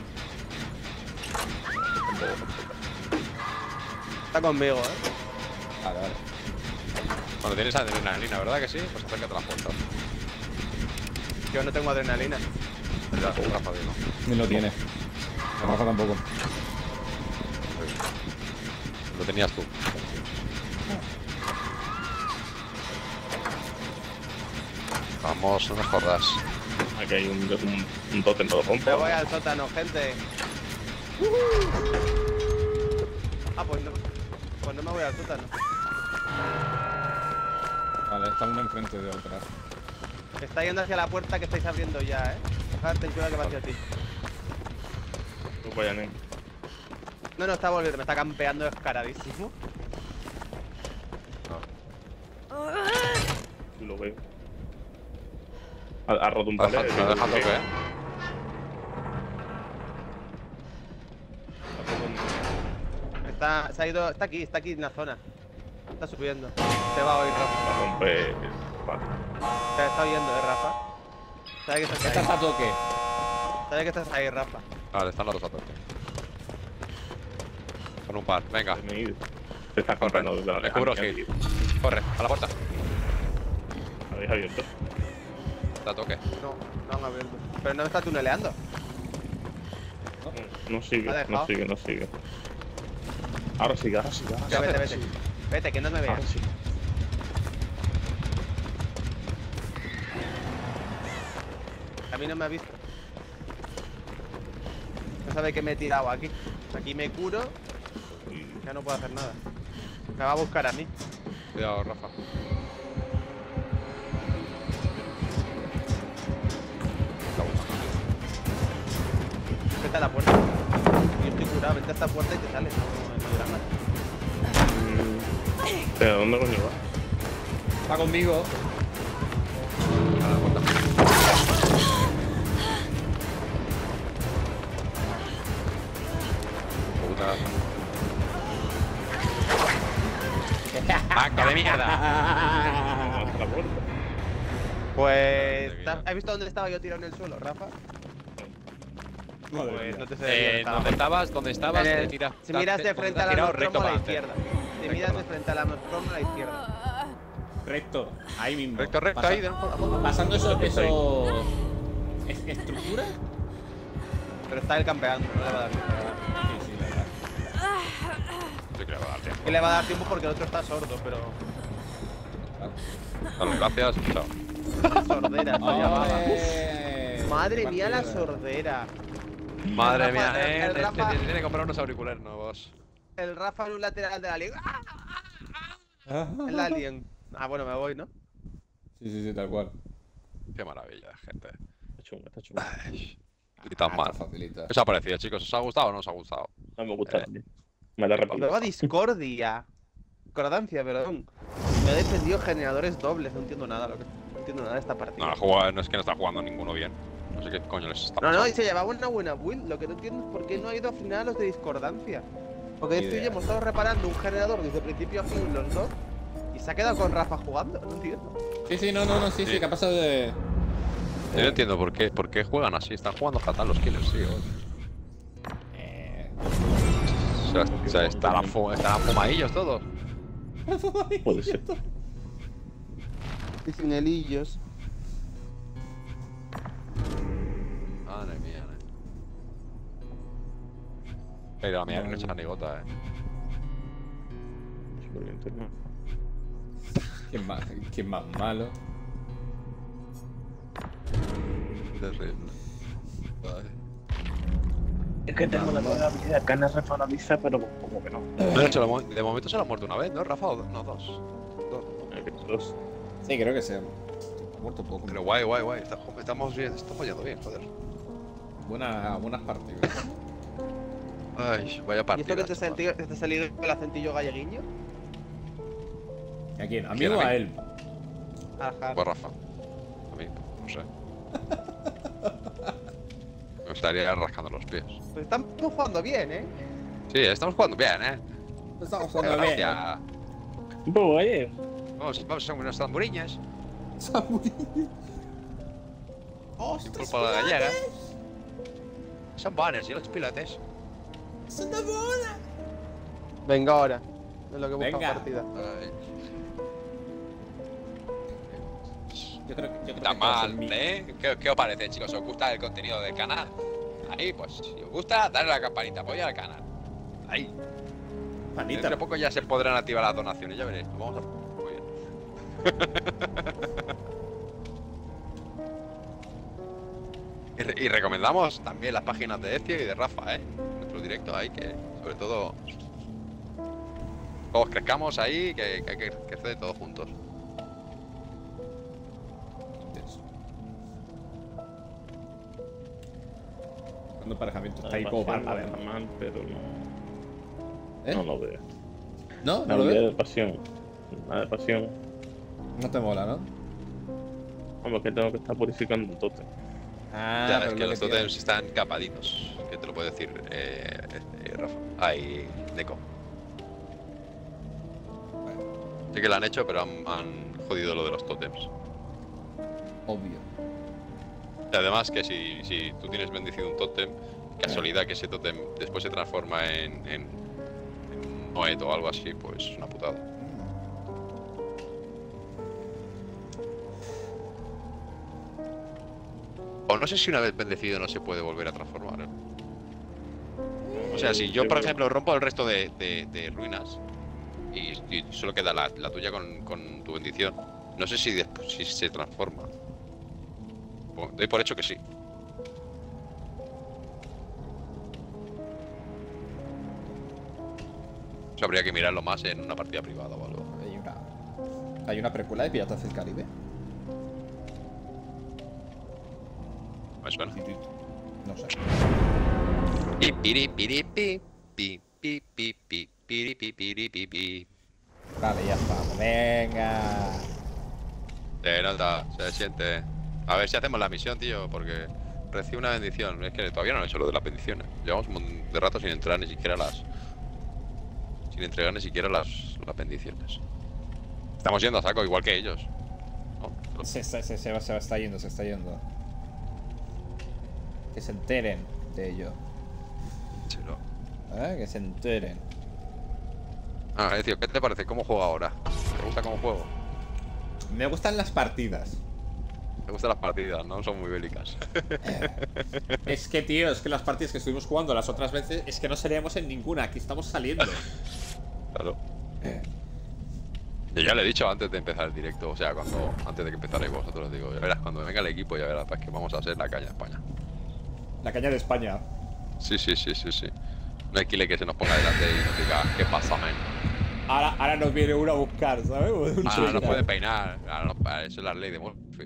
C: Está conmigo, eh.
A: Vale, vale.
B: Bueno, tienes adrenalina, ¿verdad que sí? Pues acércate a la puerta.
C: Yo no tengo adrenalina.
B: Ya, Rafa, digo.
A: Ni lo tiene. Rafa tampoco.
B: Lo tenías tú. Vamos, no me jodas.
D: Aquí hay un, un, un tótem todo rompe.
C: Me voy al sótano, gente. Ah, pues no. Pues no me voy al sótano.
A: Vale, está uno enfrente de otra.
C: Está yendo hacia la puerta que estáis abriendo ya, eh. Dejad ten cuidado que va hacia ti.
D: Pues vaya, nen.
C: No, no, está volviendo, me está campeando descaradísimo.
D: Sí, lo veo. Ha, ha roto un
B: Me ha
D: pared.
B: dejado- me ha dejado toque, ¿eh?
C: Está, se ha ido, está aquí, está aquí en la zona. Está subiendo. Se va a oír Rafa.
D: A romper. Vale.
C: Te está oyendo, eh, Rafa. Sabe que estás
A: Estás
C: ahí.
A: a toque.
C: Sabe que estás ahí, Rafa.
B: Vale, están los dos a toque. Con un par, venga.
D: Me he ido. Se está
B: Corre,
D: comprando desde la
B: le cubro
D: lejanía,
B: hit.
D: tío.
B: Corre, a la puerta.
D: Habéis abierto.
B: Está a toque.
C: No, no han abierto. Pero no me está tuneleando.
D: No, no sigue,
C: ¿Ha
D: no
C: dejado?
D: sigue, no sigue. Ahora sigue, ahora sigue, ahora
C: Ya,
D: sigue.
C: vete, vete. Vete, que no me veas.
D: Ahora sigue.
C: A mí no me ha visto. No sabe que me he tirado aquí. Aquí me curo y ya no puedo hacer nada. Me va a buscar a mí.
B: Cuidado, Rafa. Está buscando.
C: Vete a la puerta. Yo estoy curado, vete a esta puerta y te sales. No, no hay drama.
D: Mm, ¿Pero dónde coño va?
A: Está conmigo.
B: A la puerta. Puta. ¡Banco de mierda!
D: Hasta la puerta.
C: Pues.
B: Madre
C: ¿te has-
B: mía.
C: ¿Has visto dónde estaba yo tirado en el suelo, Rafa?
A: Madre
C: Pues
A: mía.
C: no te sé
B: Eh,
C: decir dónde
B: ¿Dónde estabas? ¿Dónde estabas?
C: En
B: Te
C: el-
B: tira-
C: Si miras de
B: te-
C: frente a
B: te has
C: la
B: tirado recto
C: Nostromo a la
B: para adelante.
C: izquierda. Si
B: Recto
C: miras de
B: para
C: frente a la Nostromo a la izquierda.
A: Recto. Ahí mismo.
B: Recto, recto,
A: Pasa-
B: ahí. de-
A: Pasando eso, eso... ¿Es estructura?
C: Pero está él campeando, no le va a dar tiempo.
A: Sí, sí, la verdad.
B: Yo creo que va a dar tiempo.
C: Que le va a dar tiempo porque el otro está sordo, pero.
B: Dale, gracias. Chao.
C: Sordera, está llamada.
A: Eh,
C: Madre
A: qué
C: mía, la
A: partida.
C: sordera.
B: Madre
C: El
B: mía,
C: Rafa-
B: eh.
C: el
B: te-
C: Rafa-
B: te- te Tiene que comprar unos auriculares nuevos.
C: El Rafa en un lateral del alien. ¡Ah!
A: Ah,
C: El alien. Ah, bueno, me voy, ¿no?
A: Sí, sí, sí, tal cual.
B: Qué maravilla, gente.
D: Está chungo, está chungo.
B: Ay, y tan
A: Ah,
B: mal.
A: está facilita.
B: ¿Qué os ha parecido, chicos? ¿Os ha gustado o no os ha gustado?
D: No me gusta
B: Eh.
D: también. Me la repito.
C: Nueva discordia. Discordancia, perdón. Me he defendido generadores dobles. No entiendo nada. Lo que... No entiendo nada de esta partida.
B: No, la jugada no es que no está jugando ninguno bien. No sé qué coño les está
C: No, no, y
B: pasando.
C: se llevaba una buena build. Lo que no entiendo es por qué no ha ido a frenar a los de discordancia. Porque
A: Ni
C: esto y
A: idea.
C: yo hemos estado reparando un generador desde principio a fin los dos. Y se ha quedado con Rafa jugando, no entiendo.
A: Sí, sí, no, no, no, sí, sí,
B: Sí.
A: que ha pasado de.
B: Yo no entiendo por qué, por qué juegan así. Están jugando fatal los killers, tío.
A: Eh.
B: O sea, o sea, estarán, fu estarán fumadillos todos.
D: Puede ser.
C: Y sin helillos.
B: Madre mía, eh. Ey, de la mía que no echa ni gota, eh.
D: Superviviente, ¿no?
A: ¿Quién más, quién más malo?
B: Terrible. Ay.
D: Es que tengo la nueva habilidad, ganas resbaladiza, pero como que no.
B: De hecho, de mo- de momento se lo ha muerto una vez, ¿no, Rafa? O do- no, dos. Dos.
D: Eh, que los-
A: Sí, creo que se ha muerto poco.
B: Pero guay, guay, guay. Está- Estamos bien, estamos yendo bien, joder.
A: Buena, buenas partidas.
B: Ay, vaya
C: ¿Y
B: partida.
C: esto que te,
B: chaval.
C: senti- te ha salido el acentillo galleguiño?
A: ¿A quién? ¿A mí
B: ¿Quién,
A: o
B: a
A: a
B: mí?
A: él?
C: Ajá.
B: Pues Rafa. A mí, no sé. Me estaría rascando los pies.
C: Pues estamos jugando bien, ¿eh?
B: Sí, estamos jugando bien, ¿eh?
A: Estamos jugando bien.
B: Gracias.
D: Pues oye,
B: Vamos, vamos a unas tamburiñas.
A: Samurai.
B: Sin
A: ¡Ostras!
B: culpa de la gallega. Son buenos, ¿y los pilotes?
A: ¡Es una bola!
C: Venga ahora. Es lo que busca
A: Venga.
C: partida.
B: Ay,
A: Yo creo, que- yo creo
B: está
A: que va a ser
B: mal,
A: mi-
B: ¿eh? ¿Qué, ¿Qué os parece, chicos? ¿Os gusta el contenido del canal? Ahí, pues, si os gusta, dale a la campanita, apoya al canal. Ahí.
A: Panita.
B: Dentro de poco ya se podrán activar las donaciones, ya veréis. Nos vamos a... Muy bien. y, re- y recomendamos también las páginas de Ezio y de Rafa, ¿eh? Nuestro directo ahí, que sobre todo... Todos crezcamos ahí, que, que hay que crecer todos juntos.
A: Cuando emparejamiento
D: la
A: está ahí
D: de
A: como
D: pasión
A: para
D: no
A: ver.
D: está mal, pero no,
A: ¿Eh?
D: no lo veo.
A: ¿No?
D: La
A: ¿No lo
D: habilidad
A: ves?
D: de pasión. La de pasión.
A: No te mola, ¿no?
D: Vamos, que tengo que estar purificando el tótem.
A: Ah,
B: ya,
A: pero
B: es que
A: lo
B: los
A: que tiene-
B: totems están capaditos. Que te lo puede decir eh, eh, Rafa. Ahí, Deco. Sí que lo han hecho, pero han, han jodido lo de los totems.
A: Obvio.
B: Y además que si, si tú tienes bendecido un tótem, casualidad que ese tótem después se transforma en, en, en Noet o algo así, pues es una putada. O no sé si una vez bendecido no se puede volver a transformar. ¿eh? O sea, si yo, por ejemplo, rompo el resto de, de- de ruinas y, y solo queda la, la tuya con, con tu bendición, no sé si después si se transforma. Bueno, doy por hecho que sí. O sea, habría que mirarlo más en una partida privada o algo.
A: Hay una, hay una precuela de Piratas del Caribe.
B: Me suena.
A: No sé.
B: Pi, piri, piri, pi, pi, pi, pi, pi, piri, pi, piri, pi, pi.
A: Vale, ya está. Venga.
B: Se nota, se siente. A ver si hacemos la misión, tío, porque recibe una bendición. Es que todavía no he hecho lo de las bendiciones. Llevamos un montón de rato sin entrar ni siquiera las. Sin entregar ni siquiera las, las bendiciones. Estamos yendo a saco igual que ellos. ¿No?
A: Se, se, se, se va, se va, está yendo, se está yendo. Que se enteren de ello.
B: Sí, no.
A: ¿Eh? Que se enteren.
B: Ah, Ezio, ¿qué te parece? ¿Cómo juego ahora? ¿Te gusta cómo juego?
A: Me gustan las partidas.
B: Me gustan las partidas, ¿no? Son muy bélicas.
A: Es que, tío, es que las partidas que estuvimos jugando las otras veces es que no salíamos en ninguna. Aquí estamos saliendo.
B: Claro.
A: Eh,
B: Yo ya le he dicho antes de empezar el directo, o sea, cuando antes de que empezarais vosotros, digo, ya verás, cuando venga el equipo, ya verás, pues que vamos a hacer la caña de España.
A: La caña de España.
B: Sí, sí, sí, sí, sí. No hay killer que se nos ponga delante y nos diga, ¿qué pasa, men?
A: Ahora, ahora nos viene uno a buscar, ¿sabes? Un
B: Ah, no nos
A: chica.
B: puede peinar, ahora no, ah, eso es la ley de Murphy.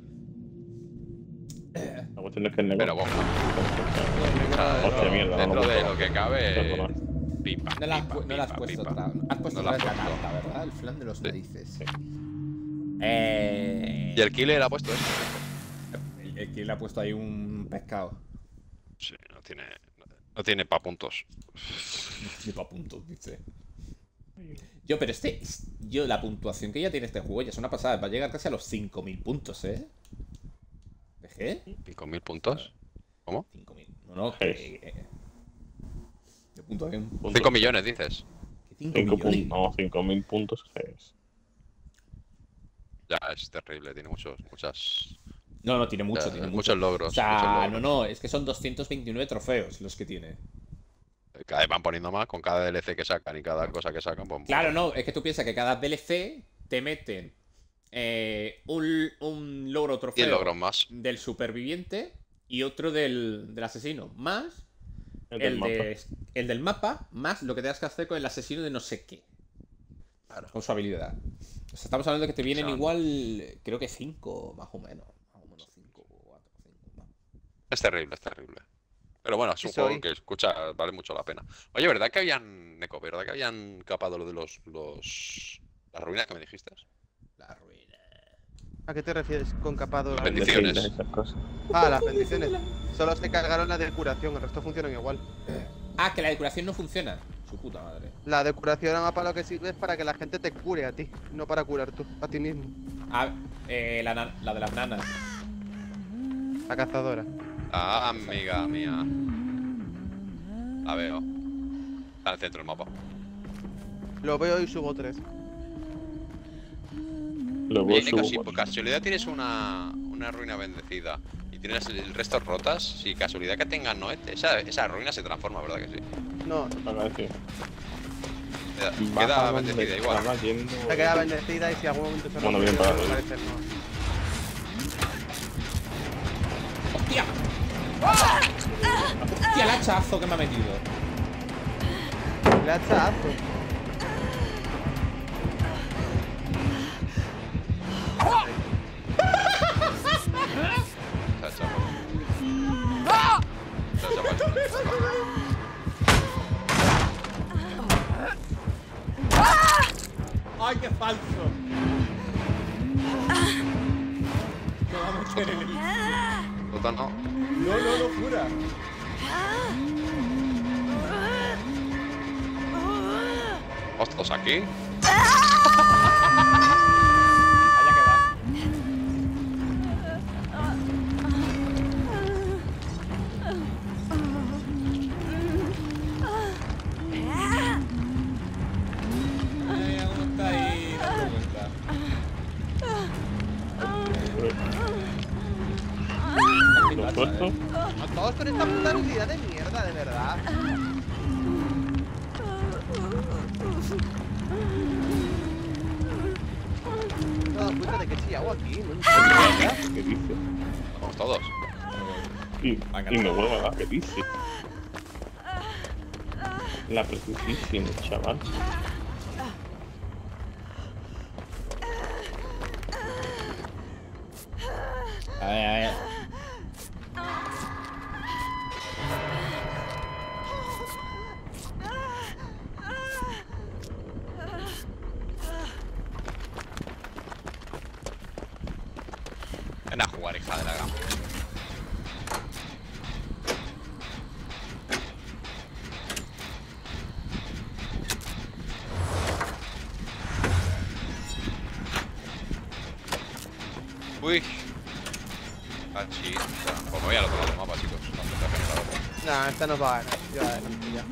D: La cuestión es que el negocio.
B: Pero bueno, dentro,
D: Hostia, mierda,
B: dentro
D: no lo
B: de
D: puedo
B: lo que cabe,
D: perdonar.
B: pipa,
A: No la has,
B: pipa,
A: pu- no la has
B: pipa,
A: puesto
B: pipa.
A: otra. Has puesto
B: No
A: otra
B: la
A: vez la
B: has puesto.
A: carta, ¿verdad? El flan de los
B: Sí.
A: narices.
D: Sí.
A: Eh...
B: Y el killer ha puesto eso.
A: El, el que le ha puesto ahí un pescado.
B: Sí, no tiene. No tiene pa' puntos.
A: Ni pa' puntos, dice. Yo, pero este. Yo, la puntuación que ya tiene este juego ya es una pasada. Va a llegar casi a los cinco mil puntos, ¿eh? ¿De qué?
B: ¿cinco mil puntos? ¿Cómo?
A: cinco mil. No, no, que. eh, De puntuación.
B: cinco millones, dices.
A: ¿Qué cinco
D: cinco
A: millones?
D: puntos, no, cinco mil puntos es.
B: Ya, es terrible, tiene muchos, muchas.
A: No, no, tiene mucho,
B: Ya,
A: tiene mucho.
B: muchos logros.
A: O sea,
B: muchos logros.
A: no, no, es que son doscientos veintinueve trofeos los que tiene.
B: Cada vez van poniendo más con cada D L C que sacan y cada cosa que sacan. Pues,
A: Claro, no, es que tú piensas que cada D L C te meten eh, un, un logro trofeo
B: diez logros más.
A: del superviviente y otro del, del asesino, más
D: El
A: el,
D: del mapa.
A: de, el del mapa, más lo que tengas que hacer con el asesino de no sé qué.
B: Claro.
A: Con su habilidad. O sea, estamos hablando de que te vienen
B: Son-
A: igual, creo que cinco, más o menos. Más o menos cinco o cuatro, cinco, más.
B: Es terrible, es terrible. Pero bueno, es un
C: Sí soy.
B: juego que escucha, vale mucho la pena. Oye, ¿verdad que habían. Neko, ¿verdad que habían capado lo de los. los las ruinas que me dijiste?
A: La ruina.
C: ¿A qué te refieres con capado?
B: Bendiciones.
D: Esas cosas.
C: Ah, las bendiciones. Solo se cargaron la de curación, el resto funcionan igual.
A: Ah, que la decoración no funciona. Su puta madre.
C: La de curación a para lo que sirve es para que la gente te cure a ti, no para curar tú, a ti mismo.
A: Ah, eh, la, na- la de las nanas.
C: La cazadora.
B: Ah, amiga mía. La veo. Está en el centro del mapa.
C: Lo veo y subo tres.
D: Luego
B: Oye, Neko,
D: subo
B: si por
D: cuatro.
B: casualidad tienes una, una ruina bendecida y tienes el resto rotas, si casualidad que tengas Noé, esa, esa ruina se transforma, ¿verdad que sí?
C: No,
D: Ahora sí.
B: Queda,
D: Baja
B: queda
D: donde
B: bendecida igual.
D: estaba yendo.
C: se queda bendecida y si algún momento se
D: Bueno,
C: rompe,
D: bien parado.
C: me parece no.
A: ¡Hostia! ¡Hostia, el hachazo que me ha metido!
C: Le hachazo.
B: Se ha echado. Se ha echado.
A: ¡Ay, qué falso! Me va a meter en el...
B: Total, no.
A: No, no, no, jura.
B: Ostras, aquí.
A: Allá que va. Ay, aún está ahí dando vuelta.
D: Lo suelto.
C: A todos con esta puta habilidad de mierda, de verdad. Me he dado cuenta de que sí hago aquí, no entiendo.
D: ¿Qué dice?
B: Vamos todos.
D: Y,
A: Venga,
D: y me vuelvo a dar, ¿qué dice? La precisión, chaval.
A: A ver, a ver.
B: Ven a jugar, hija de la gran. Uy. Cachita. Pues me voy al otro lado del mapa, chicos. No me está generado.
C: Nah, esta nos va a ganar. Ya, adelante, ya.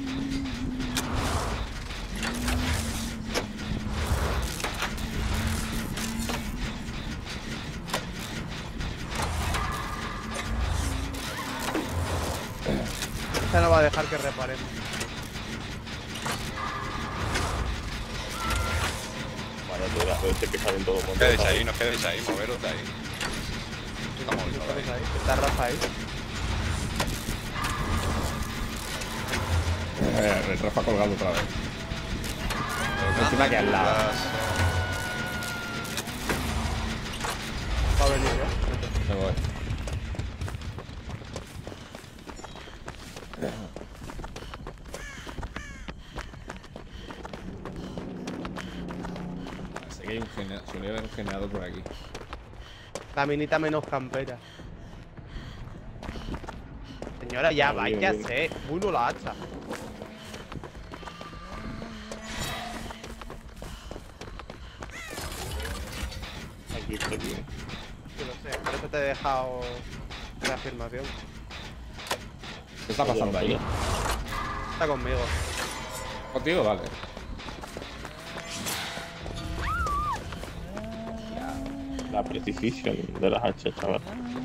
C: Esta no va a dejar que reparen.
D: Vaya, pedazo de que salen todo el mundo.
B: Quedéis ahí, no quedéis ahí, moveros de ahí. Estamos viendo
C: ¿Estás
B: ahí.
C: ahí? Está Rafa ahí.
A: Eh, el Rafa colgado otra vez. Encima que al lado.
C: Va a venir, ¿eh?
A: Me voy. Sé que hay un generador, suele haber un generador por aquí.
C: La minita menos campera. Señora, ya
D: Ah, bien,
C: váyase. Uno la hacha.
D: Aquí está bien.
C: Yo lo sé, por eso te he dejado la afirmación.
A: ¿Qué está pasando ahí?
C: Está conmigo.
A: ¿Contigo? Vale.
D: La precisión de las hachas, chaval.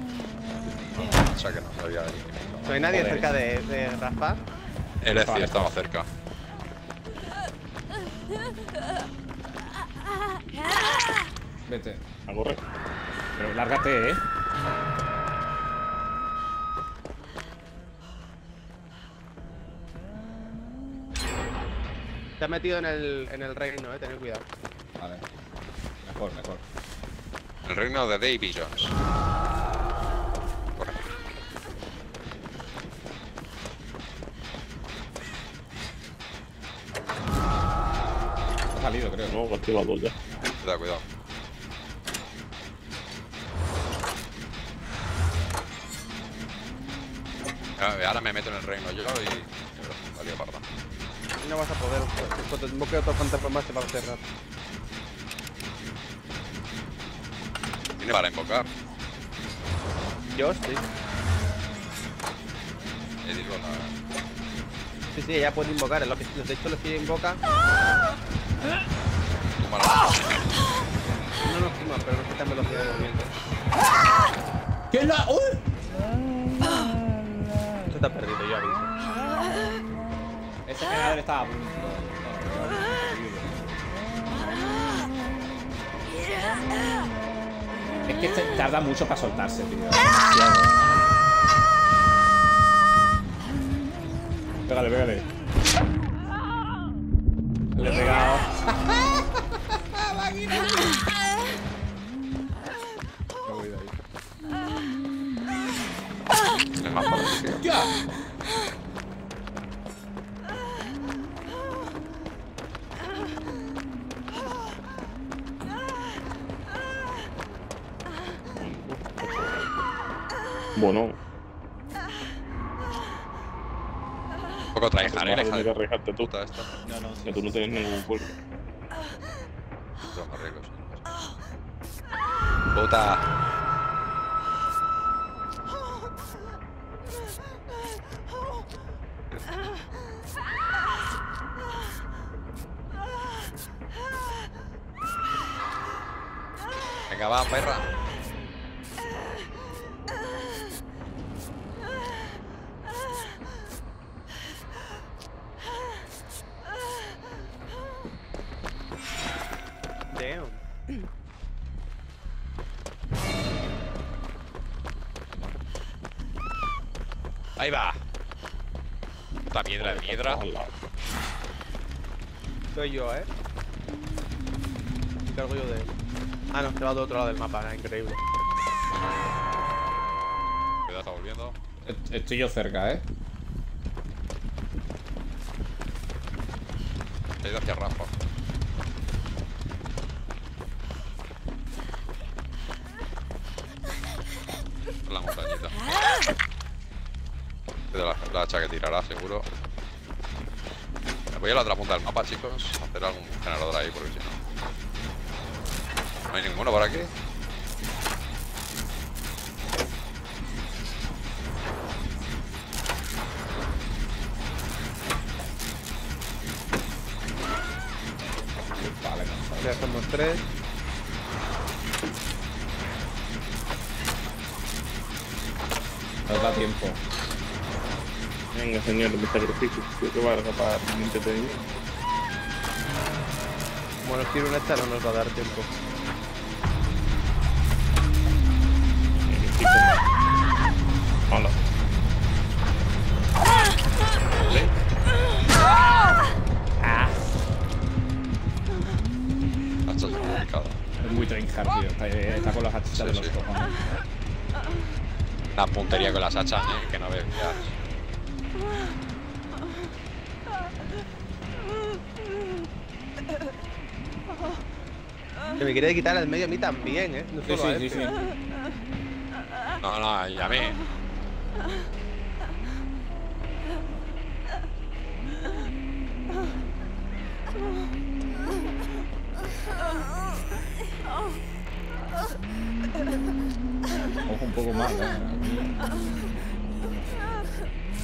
B: O sea que no sabía ni-
C: ¿No hay nadie
A: Joder.
C: cerca de, de Rafa?
B: Él sí
A: Vale.
B: estaba cerca.
A: Vete.
D: A correr.
A: Pero lárgate, ¿eh?
C: Te has metido en el, en el reino, eh. Tened cuidado.
A: Vale. Mejor, mejor.
B: El reino de Davy Jones. Corre.
A: Ha salido, creo.
D: No, activado ya.
B: Cuidado, cuidado. Ah, Ahora me meto en el reino yo y... Valía parda.
C: No vas a poder. pues, Cuando te invoque otro fantasma más te va a cerrar.
B: Tiene para invocar.
C: Yo sí.
B: Le digo la...
C: Sí, sí, ella puede invocar. Es lo que, de hecho, los que ella invoca.
B: Toma la...
C: No nos fuman, pero no quitan velocidad de movimiento.
A: ¿Qué la...? ¡Uy!
C: Esto está perdido, yo aviso.
A: Ese generador estaba a punto. Es que este tarda mucho para soltarse, tío. Demasiado. Pégale, pégale. Le he pegado. Me voy de ahí.
B: Es más fácil, tío.
A: ¡Hostia!
D: Bueno,
B: Un poco tryhard, ¿eh? La hija
D: tienes que
B: de
D: arriesgarte tú.
B: puta esta.
A: No, no, sí,
D: Que tú no
A: sí,
D: tienes ningún cuerpo.
B: Yo me arriesgo, sí. Puta. Venga, va, perra.
C: Damn.
B: Ahí va. Puta piedra de piedra.
D: Al lado.
C: Soy yo, eh. Me encargo yo de él. Ah, no, se va de otro lado del mapa, ah, increíble.
B: Cuidado, está volviendo.
A: Est- Estoy yo cerca, ¿eh?
B: Ha ido hacia Rafa. En la montañita. Cuidado la, la hacha que tirará, seguro. Me voy a la otra punta del mapa, chicos. A hacer algún generador ahí, porque si no. No hay ninguno por aquí.
A: Vale, no.
C: Ya somos tres.
A: Nos da tiempo.
D: Venga, señor, mi sacrificio. Yo te voy a atrapar mi entretenimiento.
C: Bueno, si tiro una esta no nos va a dar tiempo.
D: Hola.
A: Ah,
B: Hacha es complicado.
A: es muy tryhard, tío. Está, está con las hachas de
B: Sí,
A: los
B: sí.
A: cojones.
B: La puntería con las hachas, ¿eh? Que no ves ya.
C: Que me quiere quitar el medio a mí también, eh. No
A: Sí,
C: solo a
A: sí, sí,
C: este.
A: sí.
B: No, no, y a mí.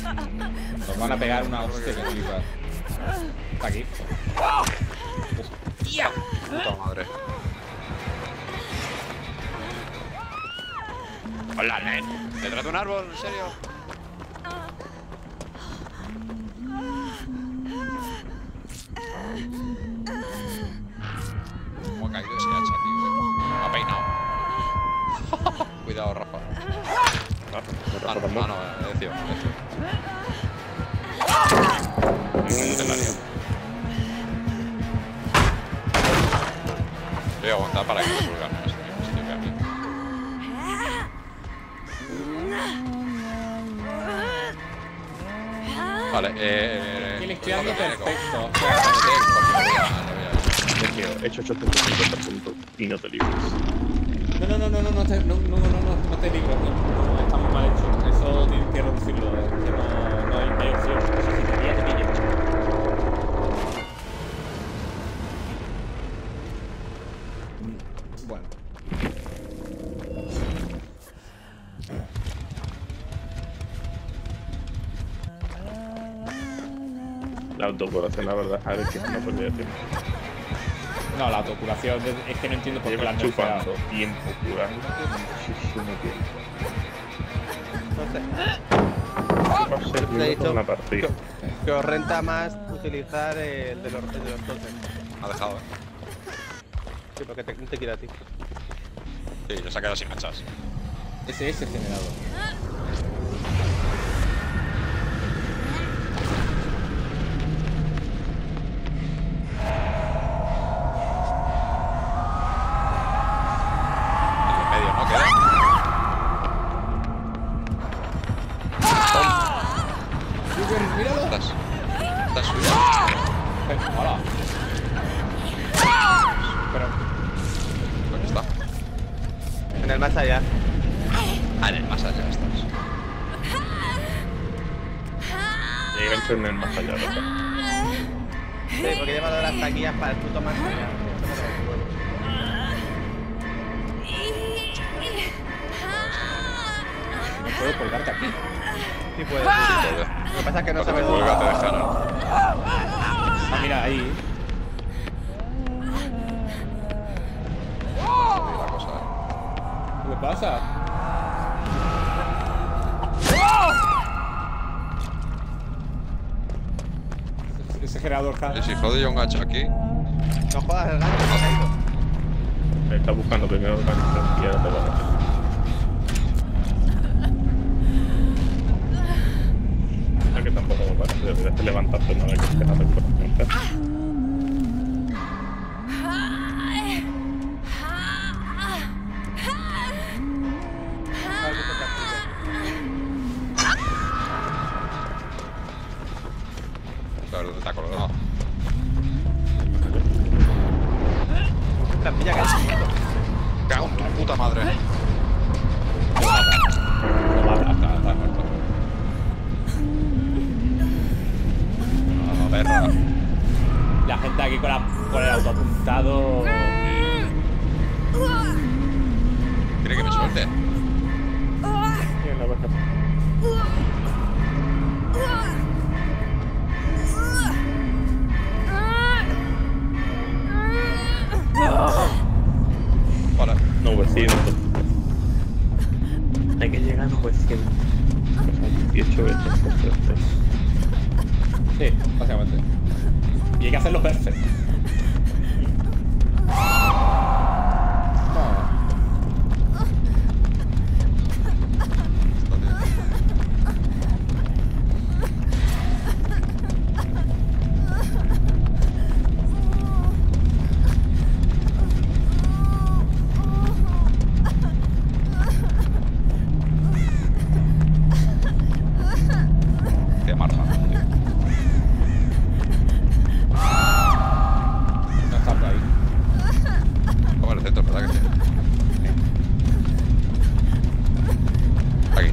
A: Nos van a pegar una hostia que flipas. Está aquí. ¡Hostia!
B: Puta madre. Hola, Nen. ¿Detrás de un árbol? ¿En serio? ¿Cómo ha caído ese hacha, tío? Me ha peinado. Cuidado, Rafa.
D: Ah,
B: Ah, no, no, no, he decidido, he decidido. Te la lío. Voy a aguantar para que no pulgan en ese mismo sitio que a mí. Vale, eh...
A: Que le estoy dando perfecto. O
D: Sergio, he hecho ochocientos cincuenta puntos y no te libres.
A: No, no, no, no, no, no, te, no, no, no, no, no te libres, no, no, está muy mal hecho. Eso tienes que reducirlo, es que no, no hay, no hay opción. Eso sí, te pillo, te pillo. Bueno.
D: La autocuración, la verdad, es que es una pérdida de tiempo.
A: No, la autocuración es que no entiendo por qué la
D: Llevas
A: han nerfeado.
D: chupando tiempo curando muchísimo tiempo.
C: No sé.
D: Va a ser
C: Te he
D: minutos
C: dicho
D: en la partida.
C: que, que os renta más utilizar el de los, el de los tokens.
B: Me ha dejado, eh.
C: Sí, porque te, te quiero a ti.
B: Sí, yo se ha quedado sin hachas.
A: Ese es el generador.
B: En el medio, ¿no? Queda.
A: ¡Míralo!
B: Estás. Estás suya.
A: ¡Hola! Pero...
B: ¿Dónde está?
C: En el más allá.
B: Ah, en el más allá estás.
D: Llega el en el más allá, ¿verdad?
C: Sí, porque lleva de las taquillas para el puto más allá.
A: No puedo colgarte aquí.
C: Sí puedes.
B: Joder.
C: Lo que pasa es que no
B: Cuando
C: sabes
B: te cuelga te
C: dónde.
B: dejarán.
A: Ah, mira, ahí.
B: Jodida la cosa, eh.
A: ¿Qué pasa? Ese- Ese generador
B: Y si jode yo un gacho aquí.
C: No jodas el gancho, se ha ido.
D: Está buscando primero el gancho y ahora te va a dar. O sea que tampoco me parece, deberías levantarte una vez que estés a recuperación.
C: A ver qué te castiga.
B: A ver dónde está colgado.
C: La pilla que es muerto.
B: ¡Cago en tu puta madre!
A: Lo mata, está, está muerto.
B: No, perra.
A: La gente aquí con, la, con el auto apuntado.
B: ¿Quiere que me suelte?
D: Bien, la verdad.
B: Vale.
D: novecientos. Hay que llegar a novecientos. O sea, dieciocho veces por tres.
A: Sí, básicamente. Y hay que hacerlo perfecto.
B: Qué marfa, tío.
A: No está por ahí.
B: Como en el centro, ¿verdad que sí? Aquí.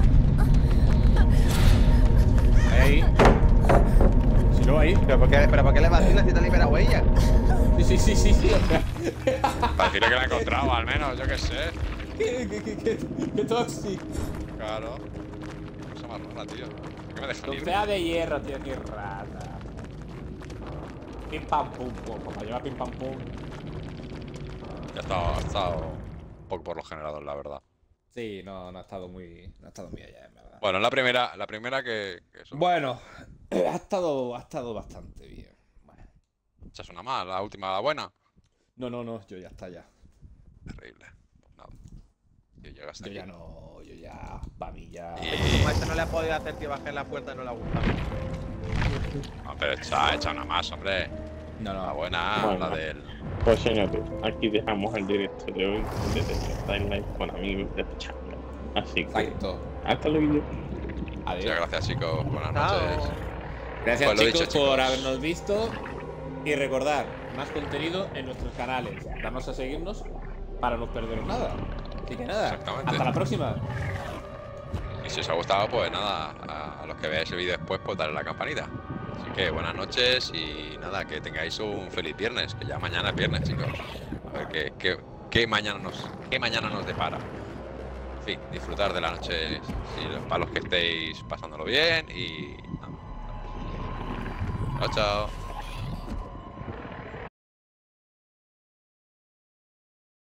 A: Ahí. Si no, ahí.
C: ¿Pero por qué, pero por qué le vacilas si te libera huella?
A: Sí, sí, sí, sí, sí. O sea,
B: Para decirle que la he encontrado, al menos, yo qué sé.
A: qué, qué, qué, qué, qué tóxico.
B: Claro. Cosa más rara, tío. ¿Por qué me deja libre?
A: Trofea de hierro, tío, qué rata. Pim pam pum, pum. Como lleva pim pam pum.
B: Ya ha estado, ha estado un poco por los generados, la verdad.
A: Sí, no, no ha estado muy. No ha estado muy allá, en verdad.
B: Bueno, la primera, la primera que, que eso.
A: Bueno, ha estado, ha estado bastante bien. Bueno.
B: Echas una más, la última, la buena.
A: No, no, no, yo ya está ya.
B: Terrible. Pues nada. Yo llegaste
A: Yo
B: aquí.
A: ya no, yo ya, para mí ya.
B: Y...
C: Como esto no le ha podido hacer que baje la puerta, no le ha gustado.
B: No, pero echa, echa una más, hombre.
A: No,
B: La
A: no.
B: buena,
D: Bueno.
B: la del...
D: Pues señores, aquí dejamos el directo de hoy desde Time Life con amigos de Changa. Así que
A: Exacto.
D: hasta luego.
B: Muchas
A: Adiós.
B: gracias, chicos. Buenas
C: Chao.
B: noches.
A: Gracias,
B: Pues lo
A: chicos,
B: dicho,
A: por
B: chicos.
A: habernos visto. Y recordar, más contenido en nuestros canales. Darnos a seguirnos para no perderos nada. Así que nada,
B: Exactamente.
A: hasta la próxima.
B: Y si os ha gustado, pues nada, a, a los que veáis el vídeo después, pues darle a la campanita. Así que buenas noches y nada, que tengáis un feliz viernes, que ya mañana es viernes, chicos. A ver qué, qué, qué mañana nos, qué mañana nos depara. En fin, disfrutar de la noche si, para los que estéis pasándolo bien y nada. Chao, chao.